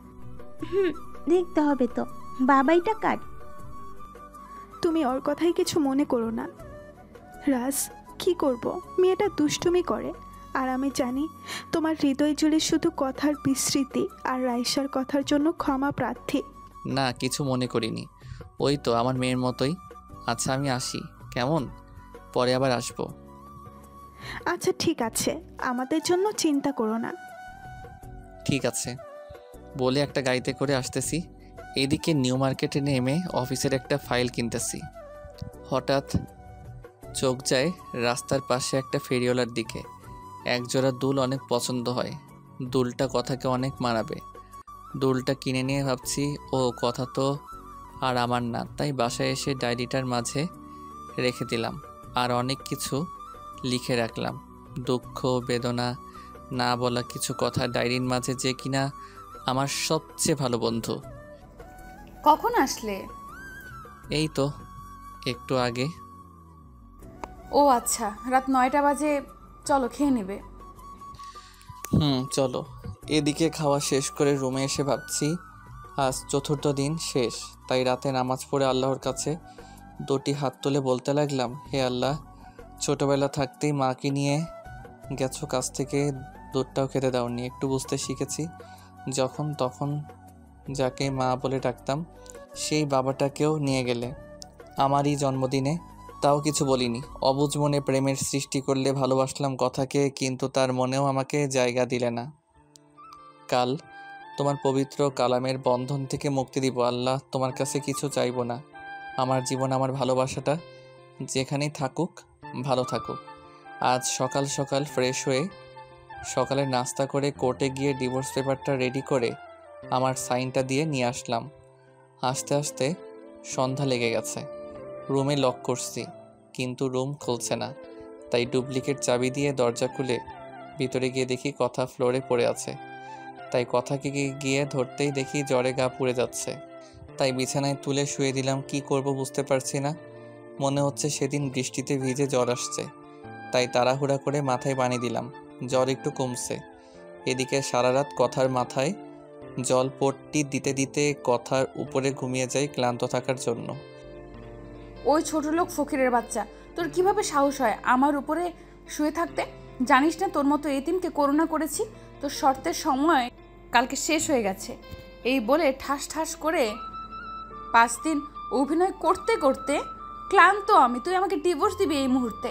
দেখতে হবে তো বাবাইটা কার। তুমি ওর কথাই কিছু মনে করো না। রাজ, কি করব, মেয়েটা দুষ্টুমি করে। আর আমি জানি তোমার হৃদয় জুড়ে শুধু কথার বিস্মৃতি আর রাইসার কথার জন্য ক্ষমা প্রার্থী। না, কিছু মনে করিনি, ওই তো আমার মেয়ের মতোই। আচ্ছা আমি আসি কেমন, পরে আবার আসবো। আচ্ছা ঠিক আছে, আমাদের জন্য চিন্তা করো না। ঠিক আছে বলে একটা গাড়িতে করে আসতেছি। এদিকে নিউ মার্কেটে নেমে অফিসের একটা ফাইল কিনতেছি। হঠাৎ চোখ যায় রাস্তার পাশে একটা ফেরিওয়ালার দিকে। একজোড়া দুল অনেক পছন্দ হয়, দুলটা কথাকে অনেক মানাবে। দুলটা কিনে নিয়ে ভাবছি, ও কথা তো আর আমার না, তাই বাসায় এসে ডায়েরিটার মাঝে রেখে দিলাম আর অনেক কিছু লিখে রাখলাম। দুঃখ বেদনা না বলা কিছু কথা ডায়েরির মাঝে, যে কিনা আমার সবচেয়ে ভালো বন্ধু। কখন আসলে? এই তো একটু আগে। ও আচ্ছা, রাত 9টা বাজে, চলো খেয়ে নেবে। চলো। এদিকে খাওয়া শেষ করে রুমে এসে ভাবছি আজ চতুর্থ দিন শেষ, তাই রাতে নামাজ পড়ে আল্লাহর কাছে দুটি হাত তুলে বলতে লাগলাম, হে আল্লাহ, ছোটবেলা থাকতেই মাকে নিয়ে গেছো কাছ থেকে, দুধটাও খেতে দাওনি, একটু বুঝতে শিখেছি যখন তখন যাকে মা বলে ডাকতাম, সেই বাবাটাকেও নিয়ে গেলে আমারই জন্মদিনে, তাও কিছু বলিনি। অবুঝ মনে প্রেমের সৃষ্টি করলে ভালোবাসলাম কথাকে, কিন্তু তার মনেও আমাকে জায়গা দিলে না। কাল তোমার পবিত্র কালামের বন্ধন থেকে মুক্তি দিব আল্লাহ, তোমার কাছে কিছু চাইবো না। আমার জীবন আমার ভালোবাসাটা যেখানেই থাকুক ভালো থাকুক। আজ সকাল সকাল ফ্রেশ হয়ে সকালে নাস্তা করে কোর্টে গিয়ে ডিভোর্স পেপারটা রেডি করে আমার সাইনটা দিয়ে নিয়ে আসলাম। আস্তে আস্তে সন্ধ্যা লেগে গেছে। রুমে লক করছি কিন্তু রুম খুলছে না, তাই ডুপ্লিকেট চাবি দিয়ে দরজা খুলে ভিতরে গিয়ে দেখি কথা ফ্লোরে পড়ে আছে। তাই কথাকে গিয়ে ধরতেই দেখি জ্বরে গা পুড়ে যাচ্ছে, তাই বিছানায় তুলে শুয়ে দিলাম। কি করব বুঝতে পারছি না, মনে হচ্ছে সেদিন বৃষ্টিতে ভিজে জ্বর আসছে, তাই তাড়াহুড়া করে মাথায় পানি দিলাম, জ্বর একটু কমছে। এদিকে সারা রাত কথার মাথায় জল পট্টি দিতে দিতে কথার উপরে ঘুমিয়ে যাই ক্লান্ত থাকার জন্য। ওই ছোট লোক ফকিরের বাচ্চা, তোর কিভাবে সাহস হয় আমার উপরে শুয়ে থাকতে? জানিস না তোর মতো এতিমকে করুণা করেছি, তোর শর্তের সময় কালকে শেষ হয়ে গেছে। এই বলে ঠাস ঠাস করে 5 দিন অভিনয় করতে করতে ক্লান্ত আমি। তুই আমাকে ডিভোর্স দিবি এই মুহূর্তে?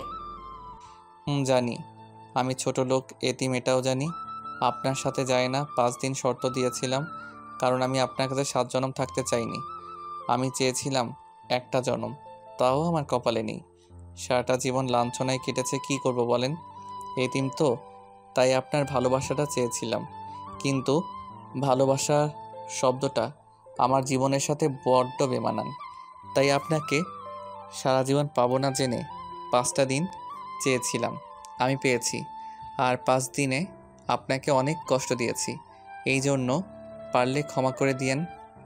জানি আমি ছোট লোক এতিম, এটাও জানি। আপনার সাথে যায় না। 5 দিন শর্ত দিয়েছিলাম, কারণ আমি আপনার কাছে 7 জনম থাকতে চাইনি। আমি চেয়েছিলাম একটা জনম, তাও আমার কপালে নেই। সারাটা জীবন লাঞ্ছনায় কেটেছে, কি করব বলেন? এতিম তো, তাই আপনার ভালোবাসাটা চেয়েছিলাম, কিন্তু ভালোবাসা শব্দটা আমার জীবনের সাথে বড্ড বেমানান। তাই আপনাকে সারা জীবন পাবো না জেনে 5টা দিন চেয়েছিলাম, আমি পেয়েছি। আর 5 দিনে আপনাকে অনেক কষ্ট দিয়েছি, এই জন্য পারলে ক্ষমা করে দিয়েন।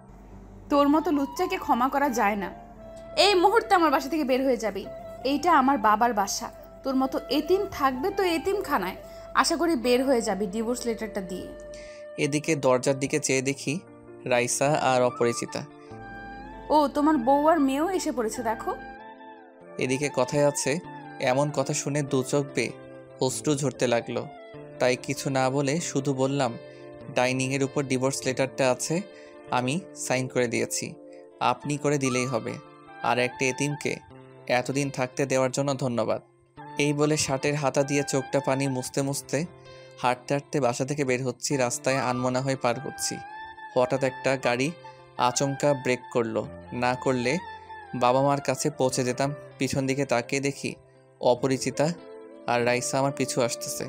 তোর মতো লুচ্চাকে ক্ষমা করা যায় না। এই মুহূর্তে আমার বাসা থেকে বের হয়ে যাবি। এইটা আমার বাবার বাসা। তোর মতো এতিম থাকবে তো এতিমখানায়। আশা করি বের হয়ে যাবি ডিভোর্স লেটারটা দিয়ে। এদিকে দরজার দিকে চেয়ে দেখি রাইসা আর অপরিচিতা। ও, তোমার বউ আর মেয়েও এসে পড়েছে দেখো। এদিকে কথায় আছে, এমন কথা শুনে দু চোখ বেয়ে অশ্রু ঝরতে লাগলো। তাই কিছু না বলে শুধু বললাম, ডাইনিংয়ের উপর ডিভোর্স লেটারটা আছে, আমি সাইন করে দিয়েছি, আপনি করে দিলেই হবে। আর একটা এতিমকে এতদিন থাকতে দেওয়ার জন্য ধন্যবাদ। এই বলে শার্টের হাতা দিয়ে চোখটা পানি মুছতে মুছতে হাঁটতে হাঁটতে বাসা থেকে বের হচ্ছি। রাস্তায় আনমনা হয়ে পার হচ্ছি, হঠাৎ একটা গাড়ি আচমকা ব্রেক করলো। না করলে বাবা মার কাছে পৌঁছে যেতাম। পিছন দিকে তাকিয়ে দেখি অপরিচিতা আর রাইসা আমার পিছু আসতেছে।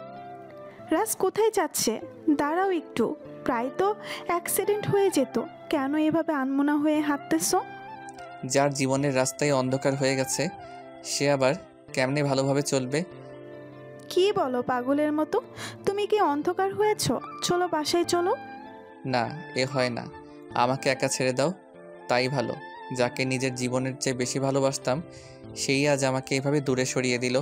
রাজ কোথায় যাচ্ছে? দাঁড়াও একটু, প্রায় তো অ্যাক্সিডেন্ট হয়ে যেত। কেন এভাবে আনমনা হয়ে হাঁটতেছো? যার জীবনের রাস্তায় অন্ধকার হয়ে গেছে, সে আবার কেমনে ভালোভাবে চলবে? কি বলো পাগলের মতো? তুমি কি অন্ধকার হয়েছো? চলো বাসায় চলো। না, এ হয় না, আমাকে একা ছেড়ে দাও। তাই ভালো, যাকে নিজের জীবনের চেয়ে বেশি ভালোবাসতাম সেই আজ আমাকে এভাবে দূরে সরিয়ে দিল।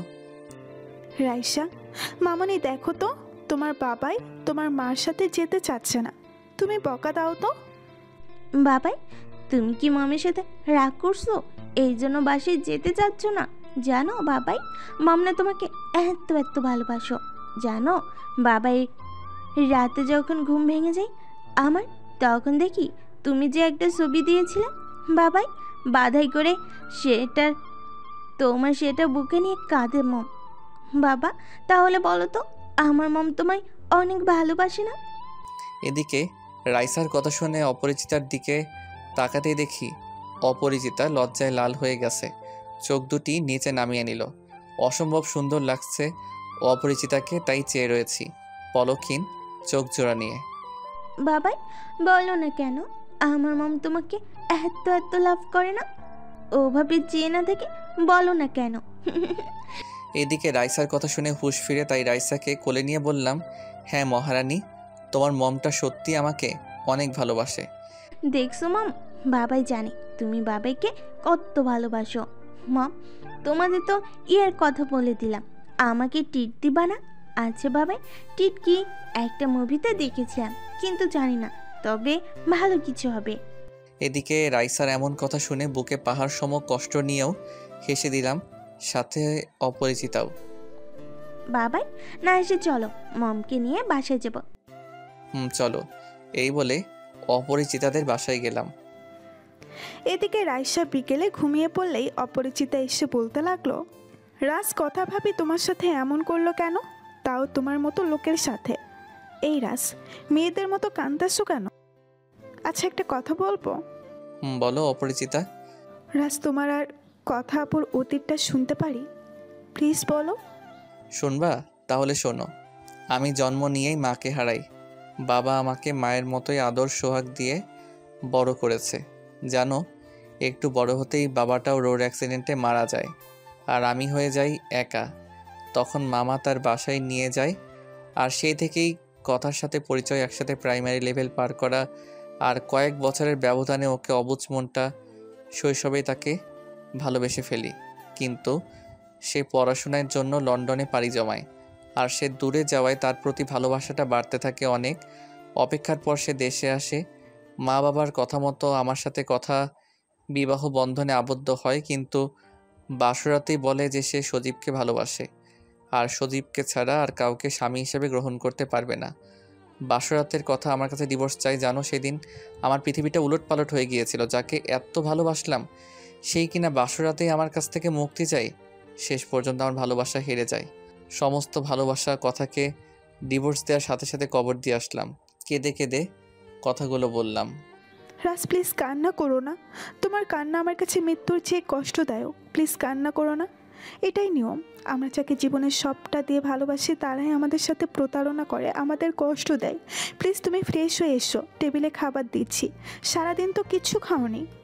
রাইসা, মামনি দেখো তো, তোমার বাবাই তোমার মার সাথে যেতে চাচ্ছে না। তুমি বকা দাও তো। বাবাই, তুমি কি মামের সাথে রাগ করছো এই জন্য বাসায় যেতে চাচ্ছ না? জানো বাবাই, মামনা তোমাকে এত এত ভালোবাসো। জানো বাবাই, রাতে যখন ঘুম ভেঙে যায় আমার, তখন দেখি তুমি যে একটা ছবি দিয়েছিলে বাবাই, বাধাই করে সেটা বুকে নিয়ে কাঁদে মম। বাবা, তাহলে বলো তো আমার মম তোমায় অনেক ভালোবাসে না? এদিকে রাইসার কথা শুনে অপরিচিতার দিকে তাকাতেই দেখি অপরিচিতা লজ্জায় লাল হয়ে গেছে, চোখ দুটি নিচে নামিয়ে নিল। অসম্ভব সুন্দর লাগছে অপরিচিতাকে, তাই চেয়ে রয়েছি পলকহীন চোখ জোড়া নিয়ে। বাবাই, বলো না কেন আমার মম তোমাকে এত এত লাভ করে না? ওভাবে চেয়ে না থেকে বলো না কেন? এদিকে রাইসার কথা শুনে হুঁশ ফিরে, তাই রাইসাকে কোলে নিয়ে বললাম, হ্যাঁ মহারানী, তোমার মমটা সত্যি আমাকে অনেক ভালোবাসে। দেখছো মম, বাবাই জানে তুমি বাবাইকে কত ভালোবাসো। মম, তোমাদের তো ইয়ের কথা বলে দিলাম, আমাকে টিট দিবা না? আচ্ছা বাবাই, টিট কি একটা মুভিতে দেখেছিলাম, কিন্তু জানি না, তবে ভালো কিছু হবে। এদিকে রাইসার এমন কথা শুনে বুকে পাহাড় সম কষ্ট নিয়েও হেসে দিলাম, সাথে অপরিচিতাও। বাবাই, না এসে চলো, মমকে নিয়ে বাসায় যাব। চলো। এই বলে অপরিচিতাদের বাসায় গেলাম। এদিকে রাইসা বিকেলে ঘুমিয়ে পড়লেই অপরিচিতা এসে বলতে লাগলো, রাজ কথা ভাবি তোমার সাথে এমন করলো কেন? তাও তোমার মতো লোকের সাথে। এই রাজ, মেয়েদের মতো কাঁদতেছো কেন? আচ্ছা একটা কথা বলবো? বলো অপরিচিতা। রাজ, তোমার আর কথা আপুর অতীতটা শুনতে পারি? প্লিজ বলো। শুনবা? তাহলে শোনো। আমি জন্ম নিয়েই মাকে হারাই। বাবা আমাকে মায়ের মতোই আদর সোহাগ দিয়ে বড় করেছে। জানো, একটু বড় হতেই বাবাটাও রোড অ্যাক্সিডেন্টে মারা যায়, আর আমি হয়ে যাই একা। তখন মামা তার বাসায় নিয়ে যায়, আর সেই থেকেই কথার সাথে পরিচয়, একসাথে প্রাইমারি লেভেল পার করা, আর কয়েক বছরের ব্যবধানে ওকে অবুঝ মনটা শৈশবেই তাকে ভালোবেসে ফেলি। কিন্তু সে পড়াশোনার জন্য লন্ডনে পাড়ি জমায়, আর সে দূরে যাওয়ায় তার প্রতি ভালোবাসাটা বাড়তে থাকে অনেক। অপেক্ষার পর সে দেশে আসে। মা বাবার কথা মতো আমার সাথে কথা, বিবাহ বন্ধনে আবদ্ধ হয়, কিন্তু বাসরাতেই বলে যে সে সজীবকে ভালোবাসে, আর সজীবকে ছাড়া আর কাউকে স্বামী হিসেবে গ্রহণ করতে পারবে না। বাসরাতের কথা আমার কাছে ডিভোর্স চাই। জানো, সেদিন আমার পৃথিবীটা উলটপালট হয়ে গিয়েছিল। যাকে এত ভালোবাসলাম সেই কিনা বাসরাতেই আমার কাছ থেকে মুক্তি চাই। শেষ পর্যন্ত আমার ভালোবাসা হেরে যায়। সমস্ত ভালোবাসা কথাকে ডিভোর্স দেওয়ার সাথে সাথে কবর দিয়ে আসলাম। কেঁদে কেঁদে কথাগুলো বললাম। রাজ প্লিজ কান্না করো না। তোমার কান্না আমার কাছে মৃত্যুর চেয়ে কষ্টদায়ক। প্লিজ কান্না করো না। এটাই নিয়ম। আমরা যাকে জীবনের সবটা দিয়ে ভালোবাসি তারাই আমাদের সাথে প্রতারণা করে, আমাদের কষ্ট দেয়। প্লিজ তুমি ফ্রেশ হয়ে এসো, টেবিলে খাবার দিচ্ছি। সারাদিন তো কিচ্ছু খাওনি।